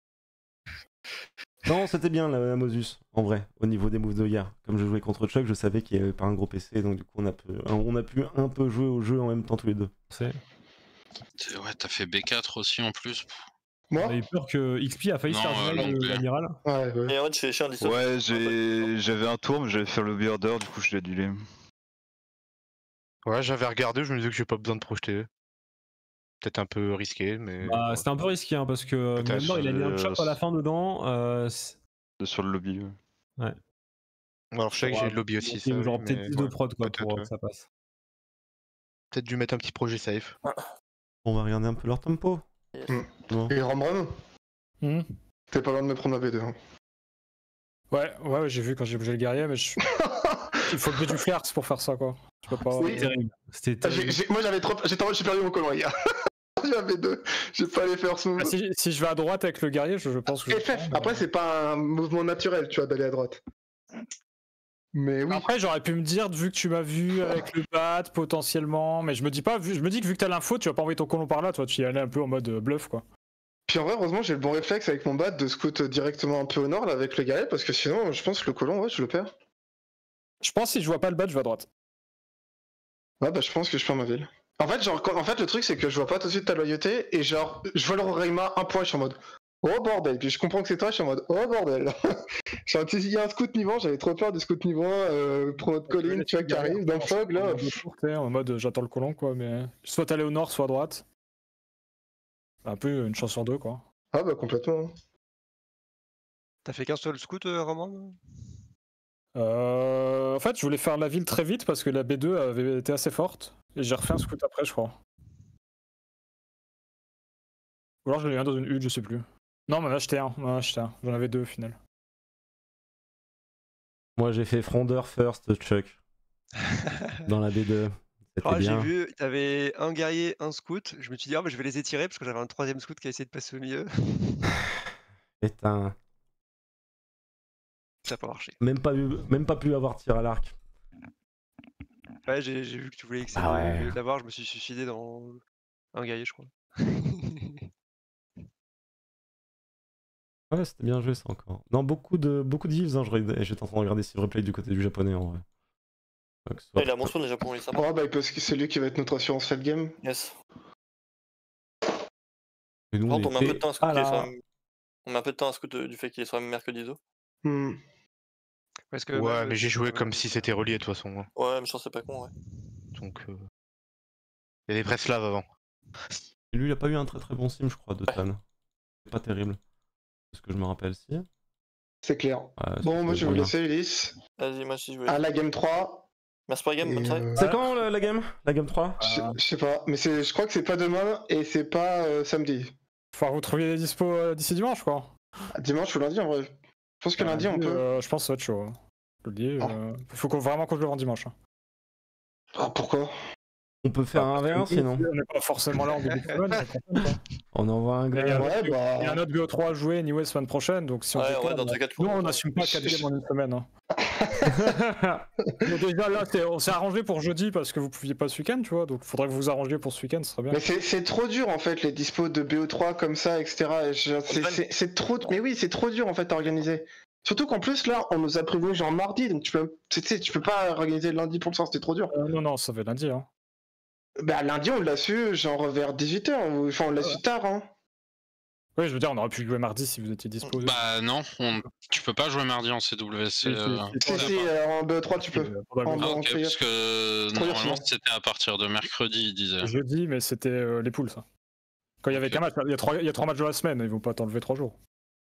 Non, c'était bien la Mosus, en vrai, au niveau des moves de hier. Comme je jouais contre Chuck, je savais qu'il n'y avait pas un gros PC, donc du coup on a pu un peu jouer au jeu en même temps tous les deux. Ouais, t'as fait B4 aussi en plus. Moi J'avais peur que XP a failli se faire l'amiral. Ouais. Et en fait, je suis un Ouais, j'avais un tour, mais j'allais faire le border, du coup je l'ai annulé. Ouais, j'avais regardé, je me disais que j'ai pas besoin de projeter. Peut-être un peu risqué, mais... Bah, c'était un peu risqué, hein, parce que maintenant il a mis un chop à la fin dedans. Sur le lobby, ouais. Alors je sais que j'ai le lobby aussi, ça. Genre peut-être 10 de prod, quoi, pour que ça passe. Peut-être dû mettre un petit projet safe. On va regarder un peu leur tempo. Et Ramram t'es pas loin de me prendre la B2. Hein. Ouais, j'ai vu quand j'ai bougé le guerrier, mais il faut que du flair pour faire ça, quoi. Tu peux pas... Oui. C'était terrible. Moi j'ai perdu mon colon, les gars. J'avais deux, j'ai pas les faire smooth. Si je vais à droite avec le guerrier, je pense que... Après c'est pas un mouvement naturel, tu vois, d'aller à droite. Mais oui. Après j'aurais pu me dire, vu que tu m'as vu avec le bat, potentiellement, mais je me dis que vu que t'as l'info, tu vas pas envoyer ton colon par là, toi, tu y allais un peu en mode bluff, quoi. Puis en vrai, heureusement, j'ai le bon réflexe avec mon bat de scout directement un peu au nord, là, avec le guerrier, parce que sinon, je pense que le colon, ouais, je le perds. Je pense que si je vois pas le bat, je vais à droite. Ouais, bah je pense que je perds ma ville. En fait, le truc, c'est que je vois pas tout de suite ta loyauté, et genre, je vois le Reima un point, je suis en mode, oh bordel. Puis je comprends que c'est toi, je suis en mode oh bordel. Il y a un scout niveau 1, j'avais trop peur du scout niveau 1, promo de colline, tu vois, qui arrive dans le fog là. En mode j'attends le colon quoi, mais soit t'allais au nord, soit à droite. Un peu une chance sur deux quoi. Ah bah complètement. T'as fait qu'un seul scout, Roman? En fait, je voulais faire la ville très vite parce que la B2 avait été assez forte. Et j'ai refait un scout après, je crois. Ou alors j'en ai un dans une hutte, je sais plus. Non, mais acheté un. J'en avais deux au final. Moi j'ai fait frondeur first, Chuck. Dans la B2. J'ai vu, t'avais un guerrier, un scout. Je me suis dit, je vais les étirer parce que j'avais un troisième scout qui a essayé de passer au milieu. Putain. Ça n'a pas marché. Même pas pu avoir tir à l'arc. Ouais, j'ai vu que tu voulais essayer d'avoir, je me suis suicidé dans un guerrier, je crois. Ouais, c'était bien joué ça encore. Non, beaucoup de heals, hein. J'étais en train de regarder si replay du côté du japonais en vrai. Il a mention le Japon, il sympa. Oh bah parce que c'est lui qui va être notre assurance fait game. Yes. Et nous, on met un peu de temps à scouter, on met un peu de temps à scouter du fait qu'il est sur la même mère que Dizo. Parce que ouais, mais j'ai joué comme si c'était relié de toute façon. Ouais, mais je pense que c'est pas con, ouais. Donc, il y a des Preslav avant. Et lui, il a pas eu un très très bon sim, je crois, de Tan. C'est pas terrible. C'est ce que je me rappelle, si. C'est clair. Bon, moi je vais vous laisser, Ulysse. Vas-y, moi si je veux. À la game 3. Merci pour la game, bonne soirée. C'est quand la game? La game 3? Je sais pas, mais je crois que c'est pas demain et c'est pas samedi. Faut vous trouver des dispo d'ici dimanche, quoi. Dimanche ou lundi en vrai. Je pense que lundi on peut. Je pense que ça va être chaud. Je le dis. Faut vraiment qu'on joue en dimanche. Ah, pourquoi? On peut faire un V1 sinon. On n'est pas forcément là en début de semaine. On envoie un gars. Il y a un autre BO3 à jouer anyway semaine prochaine, donc si on nous on n'assume pas 4 games en une semaine. Hein. Donc déjà là, on s'est arrangé pour jeudi parce que vous pouviez pas ce week-end, tu vois, donc il faudrait que vous vous arrangiez pour ce week-end, ce serait bien. Mais c'est trop dur en fait les dispos de BO3 comme ça, etc. C'est trop. Mais oui, c'est trop dur en fait à organiser. Surtout qu'en plus là, on nous a prévenu genre mardi, donc tu peux pas organiser le lundi pour le soir, c'était trop dur. Non, ça va être lundi. Hein. Bah lundi on l'a su genre vers 18h, enfin on l'a su tard hein. Oui je veux dire on aurait pu jouer mardi si vous étiez disposé. Bah non, tu peux pas jouer mardi en CWC. Si, en BE3 tu peux. Ok, parce que normalement c'était à partir de mercredi il disait. Jeudi mais c'était les poules ça. Quand il y avait qu'un match, il y a 3 matchs de la semaine, ils vont pas t'enlever 3 jours.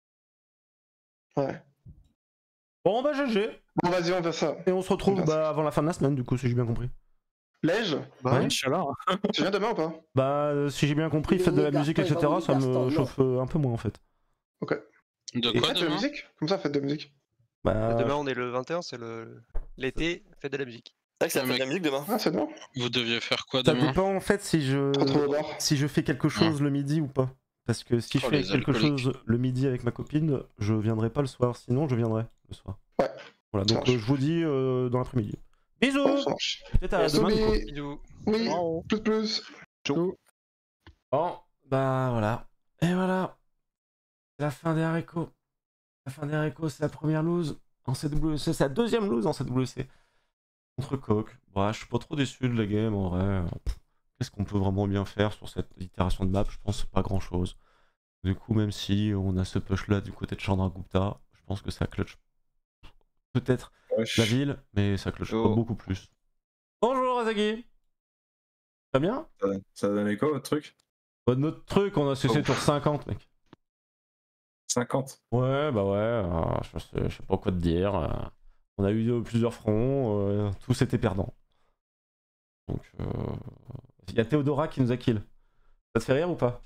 Ouais. Bon bah GG. Bon vas-y on fait ça. Et on se retrouve avant la fin de la semaine du coup si j'ai bien compris. Lège? Bah ouais, Inch'Allah. Tu viens demain ou pas? Bah si j'ai bien compris, faites de la musique, etc. Ça me chauffe un peu moins en fait. Ok. De quoi faites de la musique? Comme ça, faites de la musique. Bah... Demain on est le 21, c'est l'été, faites de la musique. C'est vrai que ça fait de la musique demain. Ah c'est demain. Vous deviez faire quoi Ça demain? dépend en fait si je fais quelque chose le midi ou pas. Parce que si je fais quelque chose le midi avec ma copine, je viendrai pas le soir, sinon je viendrai le soir. Ouais. Voilà, donc je vous dis dans l'après-midi. Bisous. Peut-être à demain. Bisous. Oui, plus. Ciao. Bon, bah voilà. Et voilà. C'est la fin des haricots. La fin des haricots, c'est la première lose en CWC. C'est la deuxième lose en CWC. Contre Coq. Bah, je suis pas trop déçu de la game en vrai. Qu'est-ce qu'on peut vraiment bien faire sur cette itération de map? Je pense pas grand chose. Du coup, même si on a ce push là du côté de Chandragupta, je pense que ça clutch peut-être la ville, mais ça clutch pas beaucoup plus. Bonjour Azagi. Ça va bien? Ça a donné quoi votre truc? Bah, notre truc, on a cessé tour 50 mec. 50? Ouais, bah ouais, je sais pas quoi te dire. On a eu plusieurs fronts, tous étaient perdants. Donc, il y a Théodora qui nous a kill. Ça te fait rire ou pas?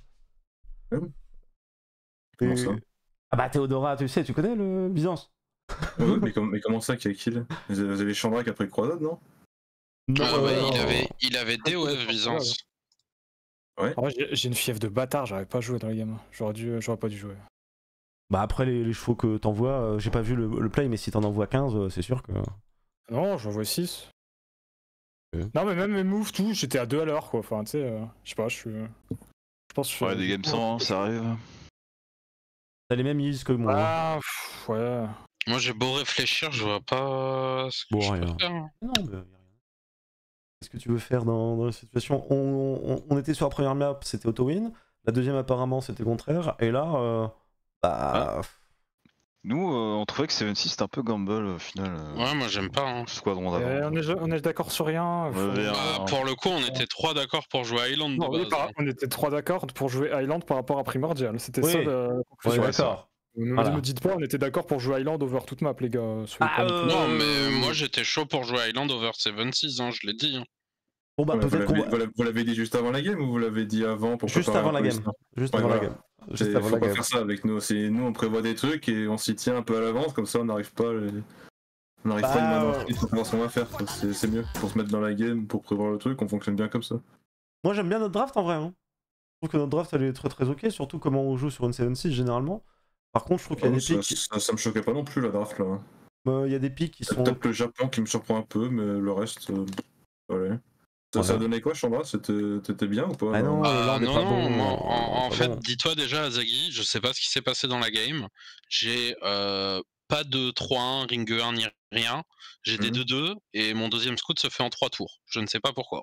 Comment ça? Ah bah Théodora, tu sais, tu connais le Byzance? Oui, mais comment ça qu'il y a kill? Vous avez Chandrak après Croisade, non? Non, il avait DOF Byzance. Ouais. J'ai une fièvre de bâtard, j'arrive pas à jouer dans les games. J'aurais pas dû jouer. Bah après les chevaux que t'envoies, j'ai pas vu le play, mais si t'en envoies 15, c'est sûr que... Non, j'en vois 6. Non mais même mes moves, tout, j'étais à 2 à l'heure quoi, enfin tu sais, je sais pas, je pense que... Ouais, des games 100, ça arrive. T'as les mêmes heals que moi. Ah, ouais. Moi j'ai beau réfléchir, je vois pas ce que je peux faire. Non, mais y a rien. Qu'est-ce que tu veux faire dans la situation? On était sur la première map, c'était auto-win. La deuxième apparemment c'était le contraire. Et là, Bah... Nous, on trouvait que 7-6 c'était un peu gamble au final. Ouais, moi j'aime pas. Hein. Squadron d'avant. On est d'accord sur rien. Pour le coup, on était 3 d'accord pour jouer Island de base. Oui, on était 3 d'accord pour jouer Island par rapport à Primordial. C'était ça la conclusion. Ouais, d'accord. Ne me dites pas, on était d'accord pour jouer Island over toute map, les gars. Non, mais moi j'étais chaud pour jouer Island over 7-6, hein, je l'ai dit. Hein. Bon bah peut-être qu'on vous l'avez dit juste avant la game ou vous l'avez dit avant pour Juste avant la game. Juste avant la game. Il faut pas faire ça avec nous. Nous on prévoit des trucs et on s'y tient un peu à l'avance, comme ça on n'arrive pas une main dans le frites pour savoir ce qu'on va faire. C'est mieux pour se mettre dans la game, pour prévoir le truc, on fonctionne bien comme ça. Moi j'aime bien notre draft en vrai. Hein. Je trouve que notre draft elle est très ok, surtout comment on joue sur une 7-6 généralement. Par contre je trouve qu'il y a des pics... Ça me choquait pas non plus la draft là. Il y a des pics qui sont... Peut-être le Japon qui me surprend un peu, mais le reste... ouais. Ça a donné quoi, Chandra? T'étais bien ou pas? Ah non, là, on est pas bon. En fait, dis-toi déjà, Azagi, je sais pas ce qui s'est passé dans la game. J'ai pas de 3-1, ring 1 ni rien. J'ai des 2-2 et mon deuxième scout se fait en 3 tours. Je ne sais pas pourquoi.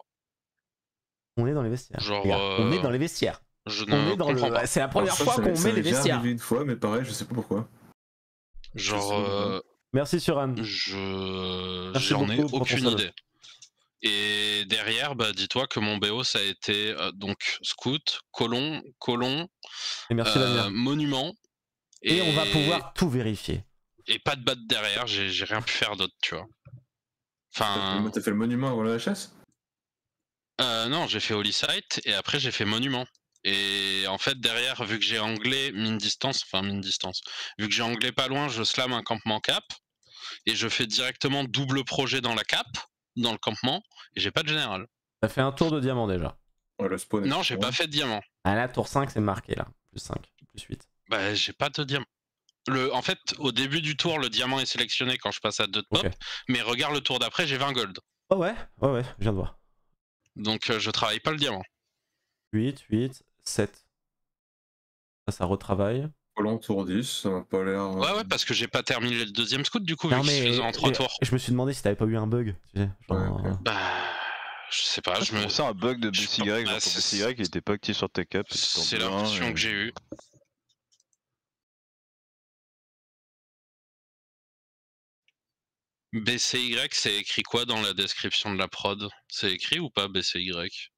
On est dans les vestiaires. Genre, on est dans les vestiaires. C'est la première fois qu'on met les vestiaires. Arrivé une fois, mais pareil, je sais pas pourquoi. Genre. Merci Suran. J'en ai aucune idée. Et derrière, bah, dis-toi que mon BO ça a été donc scout, colon, et merci monument. Et on va pouvoir tout vérifier. Et pas de bat derrière, j'ai rien pu faire d'autre, tu vois. Enfin. T'as fait le monument avant la HS? Non, j'ai fait Holy Sight et après j'ai fait monument. Et en fait derrière, vu que j'ai anglais mine distance, vu que j'ai anglais pas loin, je slam un campement cap et je fais directement double projet dans la cap. Dans le campement, et j'ai pas de général. T'as fait un tour de diamant déjà? Ouais, le spawn. Non, j'ai pas fait de diamant. Ah là, tour 5 c'est marqué là, plus 5, plus 8. Bah j'ai pas de diamant. En fait, au début du tour, le diamant est sélectionné quand je passe à 2 de pop, mais regarde le tour d'après, j'ai 20 gold. Oh ouais, je viens de voir. Donc je travaille pas le diamant. 8, 7. Ça retravaille. Colon tour 10, ça m'a pas l'air... Ouais, parce que j'ai pas terminé le deuxième scout du coup, vu que je faisais en 3 tours. Je me suis demandé si t'avais pas eu un bug, tu sais. Bah... Je sais pas, je me... C'est un bug de BCY, genre ton BCY il était pas actif sur tes caps. C'est l'impression que j'ai eue. BCY, c'est écrit quoi dans la description de la prod? C'est écrit ou pas BCY?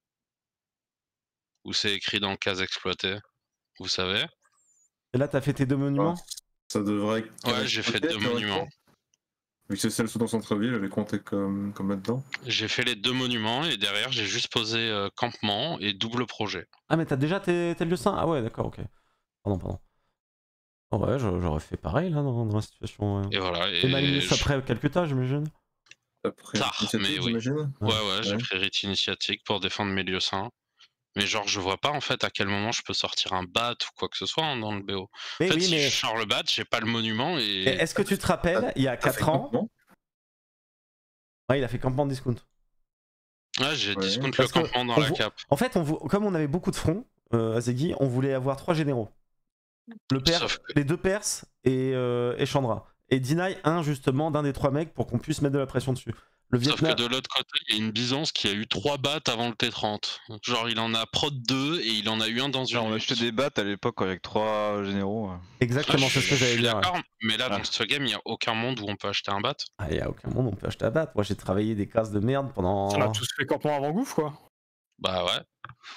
Ou c'est écrit dans case exploitée? Vous savez? Et là, t'as fait tes 2 monuments? Ça devrait... Ouais, j'ai fait 2 monuments. Vu que c'est celle sous dans centre-ville, j'avais compté comme là-dedans. J'ai fait les 2 monuments et derrière, j'ai juste posé campement et double projet. Ah, mais t'as déjà tes lieux saints? Ah ouais, d'accord, ok. Pardon. Oh ouais, j'aurais fait pareil là dans la situation. Et voilà. Et Magnus après quelques tâches, j'imagine? Tard, mais oui. Ouais, j'ai pris rite initiatique pour défendre mes lieux saints. Mais genre, je vois pas en fait à quel moment je peux sortir un bat ou quoi que ce soit hein, dans le BO. Mais en fait, oui, si je sors le bat, j'ai pas le monument et... Est-ce que tu te rappelles, il y a 4 ans... Ouais, il a fait campement discount. Ouais, j'ai discount le campement dans la cap. En fait, comme on avait beaucoup de fronts, Azegi, on voulait avoir 3 généraux. Les 2 Perses et Chandra. Et deny un justement d'un des 3 mecs pour qu'on puisse mettre de la pression dessus. Sauf que de l'autre côté, il y a une Byzance qui a eu 3 bats avant le T30. Genre, il en a prod 2 et il en a eu un dans une. On a acheté des bats à l'époque avec 3 généraux. Exactement, c'est ce que j'allais dire. D'accord, mais là, dans ce game, il n'y a aucun monde où on peut acheter un bat. Ah, il n'y a aucun monde où on peut acheter un bat. Moi, j'ai travaillé des cases de merde pendant. On a tous fait campement avant gouffre, quoi. Bah ouais.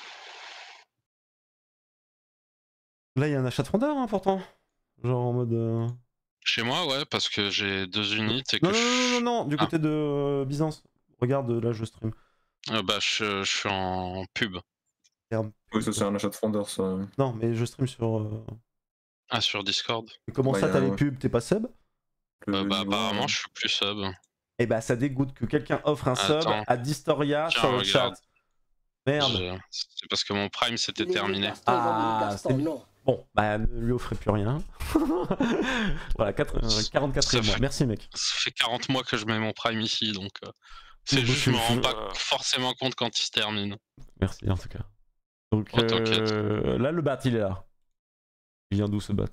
Là, il y a un achat de fondeur, hein, pourtant. Genre en mode. Chez moi, ouais, parce que j'ai 2 unités et que non, du côté de Byzance. Regarde, là, je stream. Bah, je suis en pub. Oui, ça, c'est un achat de fondeur, ça. Non, mais je stream sur. Ah, sur Discord. Et comment ça, t'as les pubs? T'es pas sub? Bah, apparemment, je suis plus sub. Et bah, ça dégoûte que quelqu'un offre un sub à Distoria sur le chat. Merde. C'est parce que mon prime c'était terminé. Ah, c'est bon. Bon, bah, ne lui offrez plus rien. Voilà, 44e mois. Merci, mec. Ça fait 40 mois que je mets mon prime ici, donc c'est juste je me rends pas forcément compte quand il se termine. Merci, en tout cas. Donc, là, le bat, il est là. Il vient d'où, ce bat?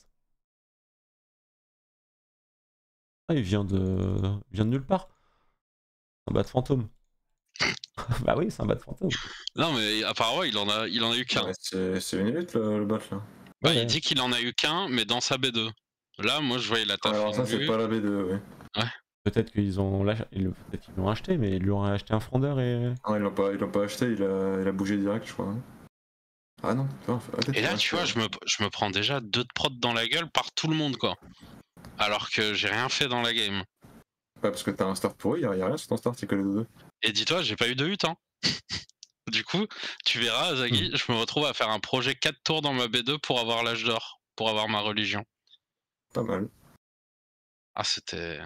Ah, il vient de nulle part. Un bat fantôme. Bah oui, c'est un bat fantôme. Non, mais apparemment, il en a eu qu'un. C'est une élite, le bat, là. Bah, il dit qu'il en a eu qu'un, mais dans sa B2. Là, moi, je voyais la taf. Alors ça, c'est pas la B2, ouais. Ouais. Peut-être qu'ils l'ont acheté, mais ils lui ont acheté un frondeur et... Non, ils l'ont pas acheté, il a bougé direct, je crois. Ah non, et là, tu vois, je me prends déjà 2 de prod dans la gueule par tout le monde, quoi. Alors que j'ai rien fait dans la game. Ouais, parce que t'as un start pourri, y'a rien sur ton start, c'est que les 2. Et dis-toi, j'ai pas eu de hut, hein. Du coup, tu verras, Zaghi, je me retrouve à faire un projet 4 tours dans ma B2 pour avoir l'âge d'or, pour avoir ma religion. Pas mal. Ah, c'était...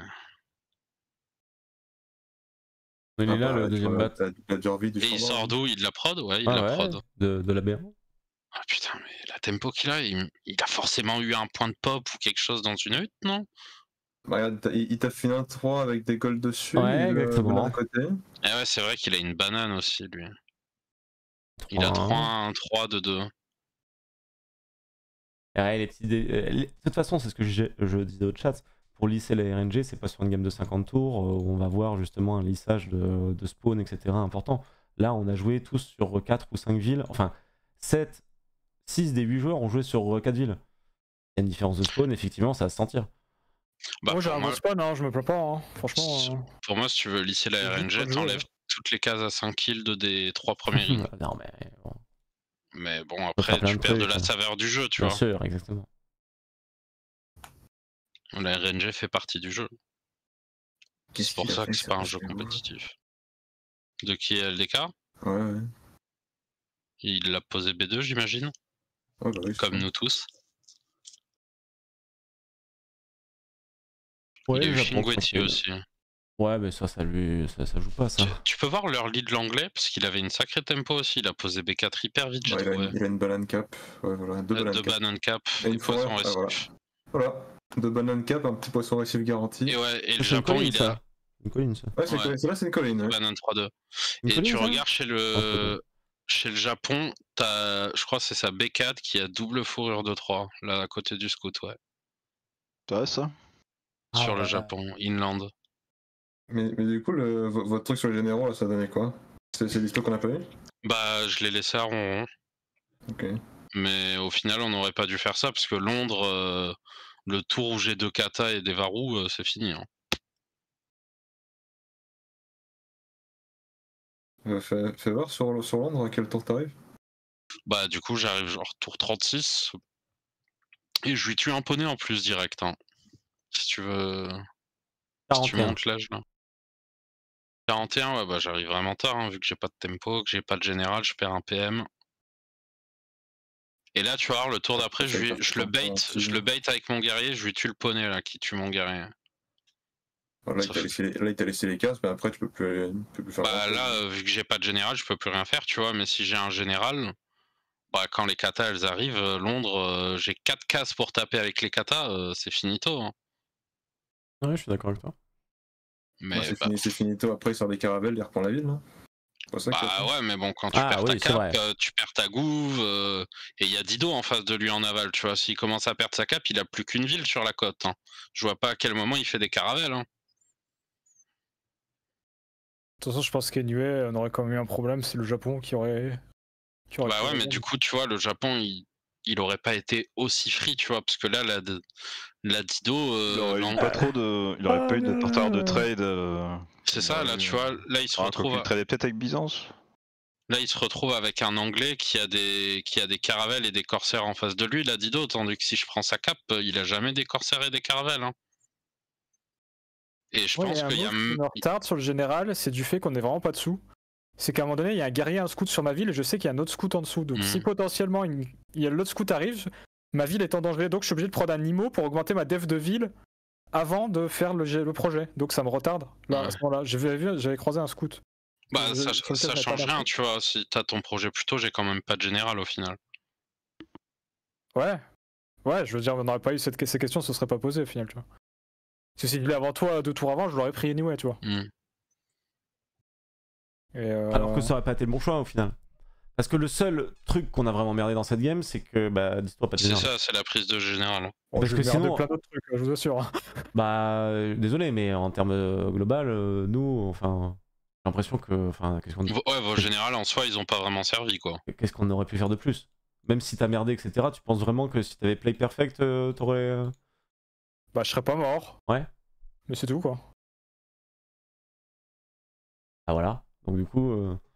Il est là, le deuxième bat. Et il sort d'où? Il la prod? Ouais, il la prod. De la BR. Ah putain, mais la tempo qu'il a, il a forcément eu un point de pop ou quelque chose dans une hutte, non? Bah, il t'a fait un 3 avec des golds dessus, ouais, exactement. À côté. Et ouais, c'est vrai qu'il a une banane aussi, lui. Il a 3-1, 3 de 2. Ouais, de toute façon, c'est ce que je disais au chat. Pour lisser la RNG, c'est pas sur une gamme de 50 tours où on va voir justement un lissage de spawn, etc. important. Là, on a joué tous sur 4 ou 5 villes. Enfin, 6 des 8 joueurs ont joué sur 4 villes. Il y a une différence de spawn, effectivement, ça va se sentir. Bah, moi j'ai un bon spawn, hein, je me plains pas, hein. Franchement. Pour moi, si tu veux lisser la RNG, t'enlèves toutes les cases à 5 kills des 3 premiers rings. Non, mais bon. Mais bon, après, tu perds de la saveur du jeu, tu vois. Bien sûr, exactement. La RNG fait partie du jeu. C'est pour ça que c'est pas un jeu compétitif. De qui est LDK? Ouais. Il l'a posé B2, j'imagine. Ouais, bah oui, comme nous tous. Ouais, il a eu Shingweti aussi. Ouais, mais ça joue pas, ça. Tu peux voir leur lead l'anglais, parce qu'il avait une sacrée tempo aussi. Il a posé B4 hyper vite, j'ai trouvé. Il a une banane cap. Ouais, voilà, deux bananes cap. Et une poisson récif. Voilà. 2 bananes cap, un petit poisson récif garanti. Et ouais, et le Japon, il a. Une colline, ça. Ouais, là, c'est une colline. Ouais. Banane 3-2. Et tu regardes chez le Japon, t'as, je crois que c'est sa B4 qui a double fourrure de 3, là, à côté du scout, ouais. T'as ça? Sur le Japon, inland. Mais du coup, votre truc sur les généraux, là, ça donnait quoi? C'est l'histoire qu'on a pas eu? Bah, je l'ai laissé à rond. Ok. Mais au final, on n'aurait pas dû faire ça, parce que Londres, le tour où j'ai 2 katas et des varous, c'est fini. Hein. Fais voir sur Londres à quel tour t'arrives? Bah, du coup, j'arrive genre tour 36. Et je lui tue un poney en plus direct. Hein. Si tu veux. 41. Si tu montes l'âge là. 41, ouais, bah j'arrive vraiment tard, hein, vu que j'ai pas de tempo, que j'ai pas de général, je perds un PM. Et là, tu vois, le tour d'après, je le bait avec mon guerrier, je lui tue le poney là, qui tue mon guerrier. Là, il t'a laissé les cases, mais après, tu peux plus faire. Bah là, vu que j'ai pas de général, je peux plus rien faire, tu vois, mais si j'ai un général, bah quand les katas elles arrivent, Londres, j'ai 4 cases pour taper avec les katas, c'est finito. Hein. Ouais, je suis d'accord avec toi. Mais c'est finito, après il sort des caravelles, il reprend la ville, là. Bah ouais, mais bon, quand tu perds ta cape, tu perds ta gouve, et il y a Dido en face de lui en aval, tu vois. S'il commence à perdre sa cape, il a plus qu'une ville sur la côte. Hein. Je vois pas à quel moment il fait des caravelles. Hein. De toute façon, je pense qu'anyway, on aurait quand même eu un problème, c'est le Japon qui aurait bah ouais, mais du coup, tu vois, le Japon, il aurait pas été aussi free, tu vois, parce que là, la Dido... il aurait pas eu de partenaire de trade. C'est ça, là, tu vois, là, il se retrouve... Il tradait peut-être avec Byzance. Là, il se retrouve avec un Anglais qui a des caravelles et des corsaires en face de lui, la Dido, tandis que si je prends sa cape, il a jamais des corsaires et des caravelles. Hein. Et je pense qu'il y a... Ce qui me retarde sur le général, c'est du fait qu'on est vraiment pas dessous. C'est qu'à un moment donné, il y a un guerrier, un scout sur ma ville, et je sais qu'il y a un autre scout en dessous. Donc si potentiellement l'autre scout arrive, ma ville est en danger. Donc je suis obligé de prendre un IMO pour augmenter ma def de ville avant de faire le projet. Donc ça me retarde. Là, à ce moment-là, j'avais croisé un scout. Bah ça change rien, tu vois. Si t'as ton projet plus tôt, j'ai quand même pas de général au final. Ouais, je veux dire, on n'aurait pas eu ces questions, ce serait pas posé au final, tu vois. Si c'est avant toi, 2 tours avant, je l'aurais pris anyway, tu vois. Alors que ça aurait pas été le bon choix au final. Parce que le seul truc qu'on a vraiment merdé dans cette game, c'est que dis-toi pas de général. C'est ça, c'est la prise de général. Parce que sinon, plein d'autres trucs, je vous assure. Bah désolé, mais en termes global, nous, enfin, j'ai l'impression que, ouais, vos générales en soi, ils ont pas vraiment servi quoi. Qu'est-ce qu'on aurait pu faire de plus? Même si t'as merdé, etc., tu penses vraiment que si t'avais play perfect, t'aurais... Bah, je serais pas mort. Ouais. Mais c'est tout, quoi. Ah voilà. Donc du coup...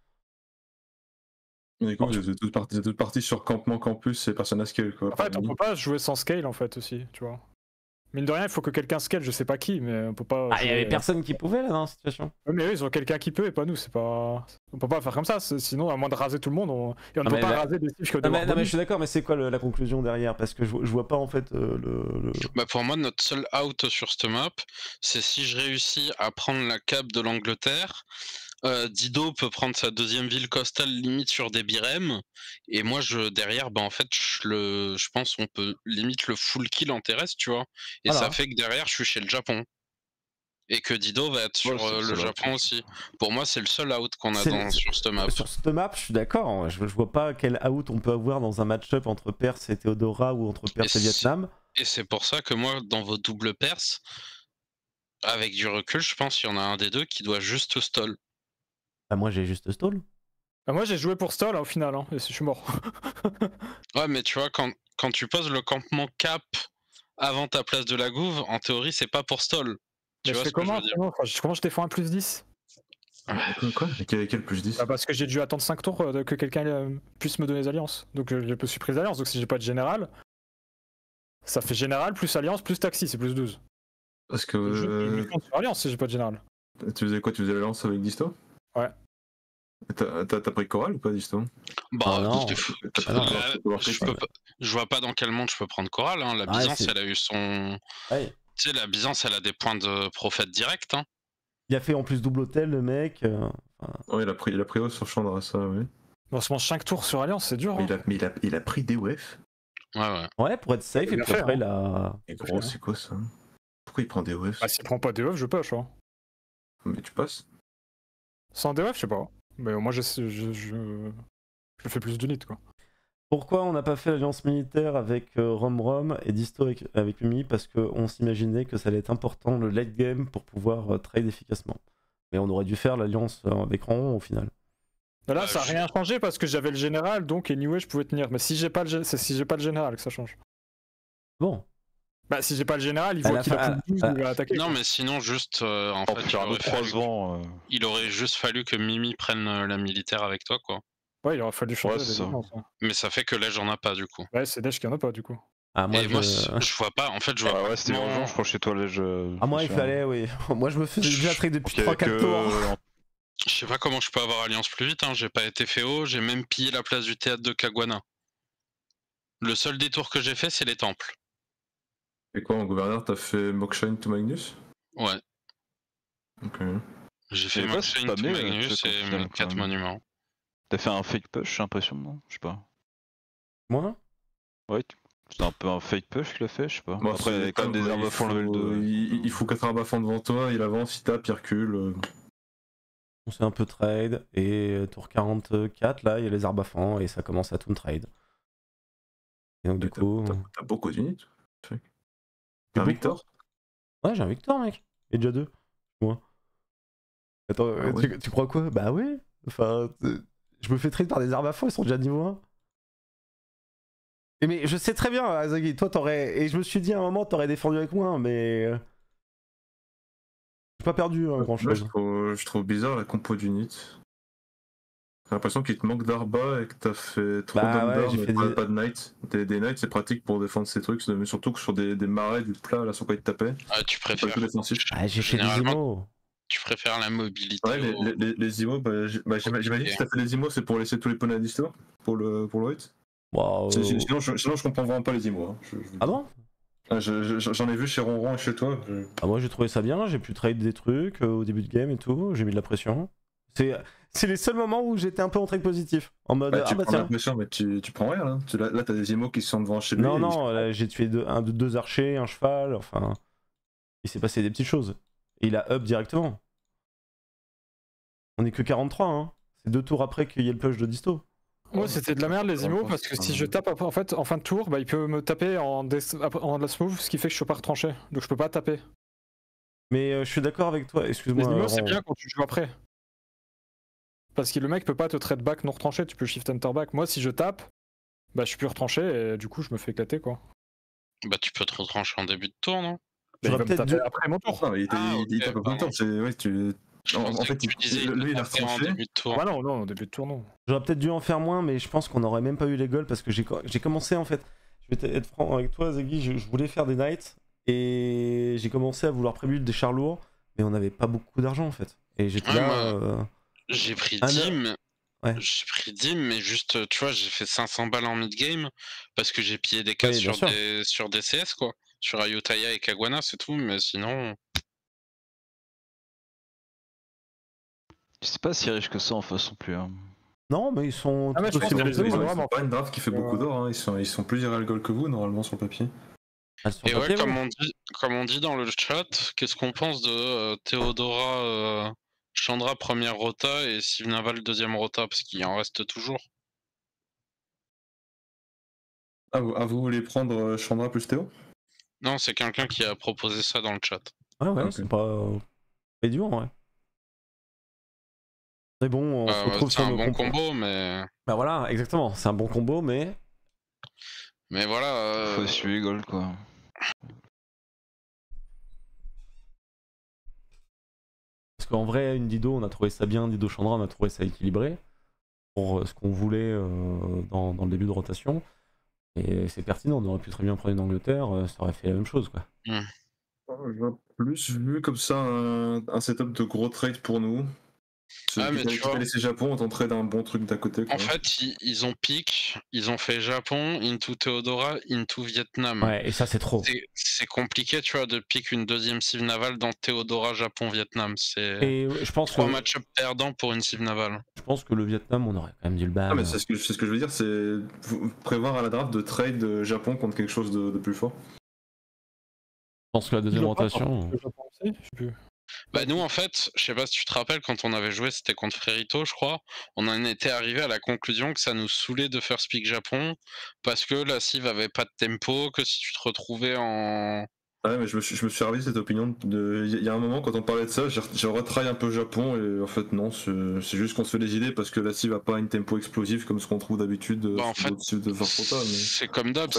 Du coup, vous êtes toutes parties sur campement campus et personne à scale, quoi. En fait, on peut pas jouer sans scale, en fait, aussi, tu vois. Mine de rien, il faut que quelqu'un scale, je sais pas qui, mais on peut pas... Ah, il y avait personne qui pouvait, là, dans la situation. Ouais, mais eux, ils ont quelqu'un qui peut et pas nous, c'est pas... On peut pas faire comme ça, sinon, à moins de raser tout le monde, et on ne peut pas raser des cibles que non, mais je suis d'accord, mais c'est quoi la conclusion derrière? Parce que je vois pas, en fait, Bah pour moi, notre seul out sur cette map, c'est si je réussis à prendre la cape de l'Angleterre, Dido peut prendre sa deuxième ville coastale limite sur des birèmes, et moi derrière, bah en fait je pense on peut limite le full kill en terrestre, tu vois, et voilà. ça fait que derrière je suis chez le Japon. Et que Dido va être sur le Japon aussi. Pour moi, c'est le seul out qu'on a sur cette map. Sur cette map, je suis d'accord. Je vois pas quel out on peut avoir dans un match-up entre Perse et Théodora ou entre Perse et Vietnam. Et c'est pour ça que moi, dans vos doubles Perse, avec du recul, je pense qu'il y en a un des deux qui doit juste stall. Bah moi, j'ai juste stall. Bah moi, j'ai joué pour stall au final, et je suis mort. Ouais, mais tu vois, quand tu poses le campement cap avant ta place de la gouve, en théorie, c'est pas pour stall. Tu vois comment je défends un plus 10? Quoi? Quel plus 10? Bah parce que j'ai dû attendre 5 tours que quelqu'un puisse me donner des alliances. Donc je me suis pris des alliances, donc si j'ai pas de général, ça fait général plus alliance plus taxi, c'est plus 12. Parce que... Je compte sur alliance si j'ai pas de général. Tu faisais quoi? Tu faisais l'alliance avec Disto? Ouais. T'as pris Coral ou pas, Disto? Bah non. Je vois pas dans quel monde je peux prendre Coral, hein. La Byzance, elle a eu son... Ouais. Tu sais, la Byzance, elle a des points de prophète direct, hein. Il a fait en plus double hôtel, le mec. Ouais, il a pris haut sur Chandra, ça, oui. On se mange 5 tours sur alliance, c'est dur. Mais il a pris DOF. Ouais. Ouais, pour être safe, et puis après, il a... Et gros, c'est quoi ça? Pourquoi il prend DOF? Bah s'il prend pas DOF, je push, hein. Mais tu passes? Sans DOF, je sais pas. Mais moi, je fais plus d'units, quoi. Pourquoi on n'a pas fait l'alliance militaire avec Rom et Disto avec Mimi? Parce qu'on s'imaginait que ça allait être important le late game pour pouvoir trade efficacement. Mais on aurait dû faire l'alliance avec Ron au final. Là, ça n'a rien changé parce que j'avais le général, donc anyway, je pouvais tenir. Mais si j'ai pas le général que ça change. Bon. Bah si j'ai pas le général, il voit qu'il a plus de 12, il va attaquer. Non, mais sinon, juste, en fait, il aurait juste fallu que Mimi prenne la militaire avec toi, quoi. Ouais, il aurait fallu changer les alliances. Mais ça fait que Lège en a pas, du coup. Ouais, c'est Lège qui en a pas, du coup. Ah, moi, je vois pas, en fait, je vois pas. Ouais, c'était urgent, je crois, chez toi, Lège. Ah, moi, il fallait, oui. Moi, je me faisais déjà trade depuis 3-4 tours. Je sais pas comment je peux avoir alliance plus vite, hein. J'ai pas été féo, j'ai même pillé la place du théâtre de Caguana. Le seul détour que j'ai fait, c'est les temples. Et quoi, en gouverneur, t'as fait Mokshain to Magnus? Ouais. Ok. J'ai fait Mokshain to Magnus et 4 monuments. T'as fait un fake push, j'ai l'impression, non? Je sais pas. Moi? Ouais, c'est un peu un fake push qu'il a fait, je sais pas. Bon, après, il y a quand même des armes à fond level 2. Il faut 4 armes à fond devant toi, il avance, il tape, il recule. On s'est un peu trade, et tour 44, là, il y a les arbres à fond, et ça commence à tout trade. Et donc, du coup... T'as beaucoup d'unités. T'as un Victor? Ouais, j'ai un Victor, mec. Et déjà 2. Moi. Attends, ouais. tu crois quoi? Bah ouais. Enfin, je me fais trade par des arbres à fond, ils sont déjà niveau 1. Et mais je sais très bien, Azagi, toi t'aurais... Et je me suis dit à un moment, t'aurais défendu avec moi, mais... J'ai pas perdu grand chose. Je trouve bizarre la compo d'unit. J'ai l'impression qu'il te manque d'Arba et que t'as fait trop d'Undar, mais pas de Knight. Des Knights c'est pratique pour défendre ces trucs, mais surtout que sur des marais, du plat, là sur quoi ils te tapaient. Ah, tu préfères. Ah, j'ai fait des IMO. Tu préfères la mobilité. Ouais, les IMO, j'imagine que si t'as fait les IMO, c'est pour laisser tous les poneys à distance pour le hit. Wow. Sinon, je comprends vraiment pas les IMO. Hein. Ah bon? J'en ai vu chez Ronron et chez toi. Ah, moi j'ai trouvé ça bien, j'ai pu trade des trucs au début de game et tout, j'ai mis de la pression. C'est les seuls moments où j'étais un peu en trade positif. En mode tu prends la pression, mais tu prends rien là. Là t'as des IMO qui sont devant chez lui. Non, là, j'ai tué deux archers, un cheval, enfin. Il s'est passé des petites choses. Et il a up directement. On est que 43, hein. C'est 2 tours après qu'il y ait le push de Disto. Moi c'était de la merde les IMO parce que si je tape en fait en fin de tour, bah, il peut me taper en last move, ce qui fait que je peux pas retrancher. Donc je peux pas taper. Mais je suis d'accord avec toi, excuse-moi. Les IMO c'est bien quand tu joues après. Parce que le mec peut pas te trade back non retranché, tu peux shift enter back. Moi si je tape, Bah, je suis plus retranché et du coup, je me fais éclater quoi. Bah, tu peux te retrancher en début de tour, non? Bah, il va me taper après mon tour. Non, il tape pas tout le temps. Ouais, en fait, lui, il a retranché. Ah non, non, au début de tour, non. J'aurais peut-être dû en faire moins, mais je pense qu'on aurait même pas eu les goals parce que j'ai commencé en fait. Je vais être franc avec toi, Zaggy, je voulais faire des knights et j'ai commencé à vouloir prébuild des chars lourds, mais on n'avait pas beaucoup d'argent en fait. Et j'étais là. J'ai pris 10, ouais. J'ai pris 10, mais juste, tu vois, j'ai fait 500 balles en mid-game parce que j'ai pillé des cases sur des CS, quoi. Sur Ayutthaya et Kaguana, c'est tout, mais sinon. Je sais pas si riche que ça en face non plus. Hein. Non, mais ils sont. C'est pas une draft qui fait beaucoup d'or, hein. Ils sont plus irréels gold que vous normalement sur le papier. Et ouais, comme on dit dans le chat, qu'est-ce qu'on pense de Théodora Chandra première rota et Sivnaval deuxième rota, parce qu'il en reste toujours. Ah, vous voulez prendre Chandra plus Théo? Non, c'est quelqu'un qui a proposé ça dans le chat. Ouais, c'est pas idiot, ouais. Mais bon, on se retrouve sur un bon combo, mais. Bah voilà, exactement, c'est un bon combo, mais. Mais voilà. Faut suivre les goals, quoi. Parce qu'en vrai, une Dido, on a trouvé ça bien, Dido Chandra, on a trouvé ça équilibré pour ce qu'on voulait dans le début de rotation. Et c'est pertinent, on aurait pu très bien prendre une Angleterre, ça aurait fait la même chose, quoi. J'ai plus vu comme ça un setup de gros trade pour nous. Mais tu vois, laissé Japon, on tenterait d'un bon truc d'à côté. Quoi. En fait, ils ont pick, ils ont fait Japon, into Théodora, into Vietnam. Ouais, et ça c'est trop. C'est compliqué, tu vois, de pick une deuxième civ navale dans Théodora, Japon, Vietnam. C'est je pense 3 match-up perdants pour une civ navale. Je pense que le Vietnam, on aurait quand même dû le ban. Mais c'est ce que je veux dire, c'est prévoir à la draft de trade Japon contre quelque chose de plus fort. Je pense que la deuxième rotation. Bah nous en fait, je sais pas si tu te rappelles, quand on avait joué, c'était contre Frérito je crois, on en était arrivé à la conclusion que ça nous saoulait de faire Speak Japon, parce que la civ avait pas de tempo, que si tu te retrouvais en... Ouais, mais je me suis ravi de cette opinion. Il y a un moment, quand on parlait de ça, j'ai retraillé un peu Japon, et en fait, non, c'est juste qu'on se fait des idées parce que la civ a pas une tempo explosif comme ce qu'on trouve d'habitude en fait, de Farfota. C'est comme d'hab,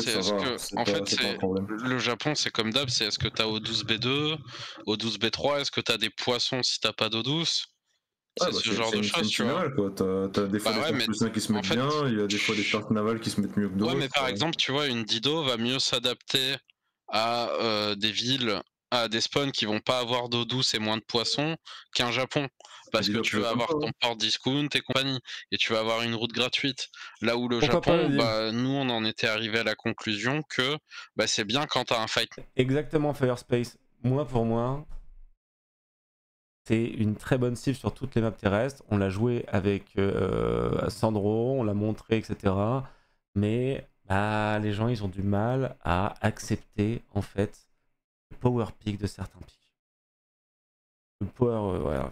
le Japon, c'est comme d'hab, c'est est-ce que t'as O12B2, O12B3, est-ce que t'as des poissons si t'as pas d'eau douce? C'est ce genre de choses, tu vois. T'as des fois des plus qui se mettent bien, il y a des fois des starts navales qui se mettent mieux que d'autres. Ouais, mais par exemple, tu vois, une Dido va mieux s'adapter à des villes, à des spawns qui vont pas avoir d'eau douce et moins de poissons qu'un Japon. Parce que tu vas avoir ton port discount et compagnie, et tu vas avoir une route gratuite. Là où le Japon, nous on en était arrivé à la conclusion que c'est bien quand t'as un fight. Exactement, Firespace. Pour moi, c'est une très bonne cible sur toutes les maps terrestres. On l'a joué avec Sandro, on l'a montré, etc. Mais les gens, ils ont du mal à accepter, en fait, le power pick de certains picks. Le power, voilà.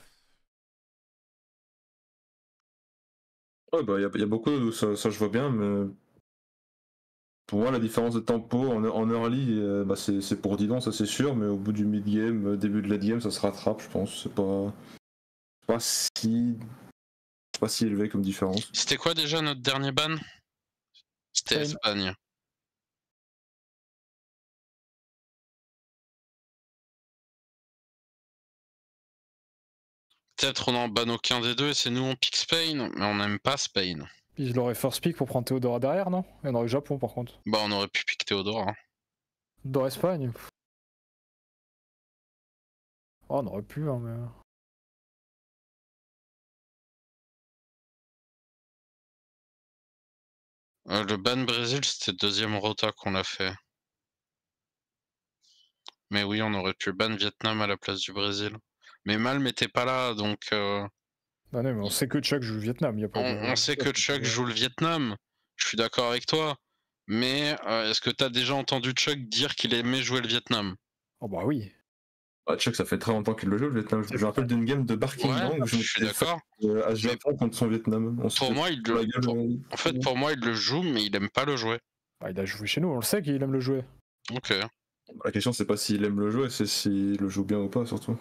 Ouais, il y a beaucoup de ça je vois bien, mais pour moi la différence de tempo en early, c'est pour Didon, ça c'est sûr, mais au bout du mid-game, début de late game, ça se rattrape, je pense. C'est pas si élevé comme différence. C'était quoi déjà notre dernier ban? C'était Espagne. Peut-être on en banne aucun des deux et c'est nous on pick Spain, mais on n'aime pas Spain. Il aurait force pick pour prendre Théodora derrière, non? Et on aurait Japon par contre. Bah on aurait pu pick Théodora. Dans Espagne. Oh, on aurait pu, hein, mais... Le ban Brésil, c'était deuxième rota qu'on l'a fait. Mais oui, on aurait pu ban Vietnam à la place du Brésil. Mais Malm était pas là, donc... Bah non, mais on sait que Chuck joue le Vietnam. Y a pas on sait que Chuck joue le Vietnam. Je suis d'accord avec toi. Mais est-ce que t'as déjà entendu Chuck dire qu'il aimait jouer le Vietnam? Oh bah oui. Chuck, ça fait très longtemps qu'il le joue le Vietnam. Je me rappelle d'une game de Barking où je suis d'accord. À Japon contre son Vietnam. Pour moi, en fait, pour moi, il le joue, mais il aime pas le jouer. Bah, il a joué chez nous, on le sait qu'il aime le jouer. Ok. La question, c'est pas s'il aime le jouer, c'est s'il le joue bien ou pas, surtout.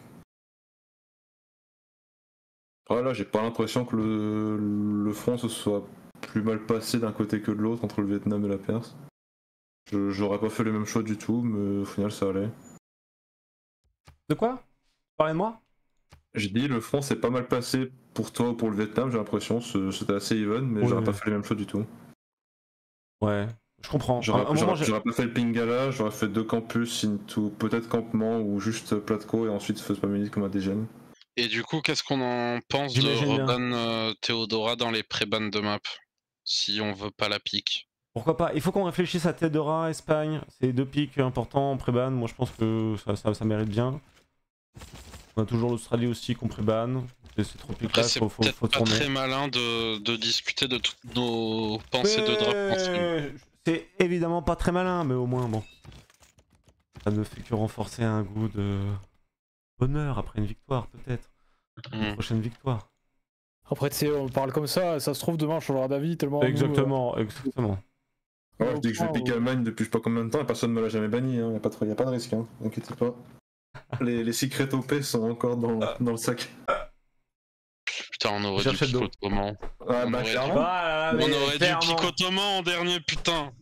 Là, j'ai pas l'impression que le front se soit plus mal passé d'un côté que de l'autre entre le Vietnam et la Perse. J'aurais pas fait les mêmes choix du tout, mais au final ça allait. De quoi? Parlez de moi? J'ai dit le front s'est pas mal passé pour toi ou pour le Vietnam, j'ai l'impression, c'était assez even, mais j'aurais pas fait les mêmes choix du tout. Ouais, je comprends. J'aurais pas fait le Pingala, j'aurais fait 2 campus into peut-être campement ou juste Platco et ensuite First Family comme indigène. Et du coup, qu'est-ce qu'on en pense de reban Théodora dans les pré-bans de map? Si on veut pas la pique. Pourquoi pas? Il faut qu'on réfléchisse à Théodora, Espagne. C'est 2 pics importants en pré-ban. Moi je pense que ça mérite bien. On a toujours l'Australie aussi qu'on pré-ban. C'est trop piques là, faut pas tourner. très malin de discuter de toutes nos pensées de draft. C'est évidemment pas très malin, mais au moins bon. Ça ne fait que renforcer un goût de bonheur après une victoire peut-être. Une prochaine victoire. Après tu sais, on parle comme ça se trouve demain on changera d'avis tellement. Exactement. Ouais, je dis que je vais piquer Allemagne depuis je sais pas combien de temps et personne me l'a jamais banni, hein. Y'a pas de risque, hein. Inquiétez pas. Les secrets OP sont encore dans le sac. Putain, on aurait dû pique ottoman. Ouais, bah clairement. On aurait dû pique ottoman en dernier, putain.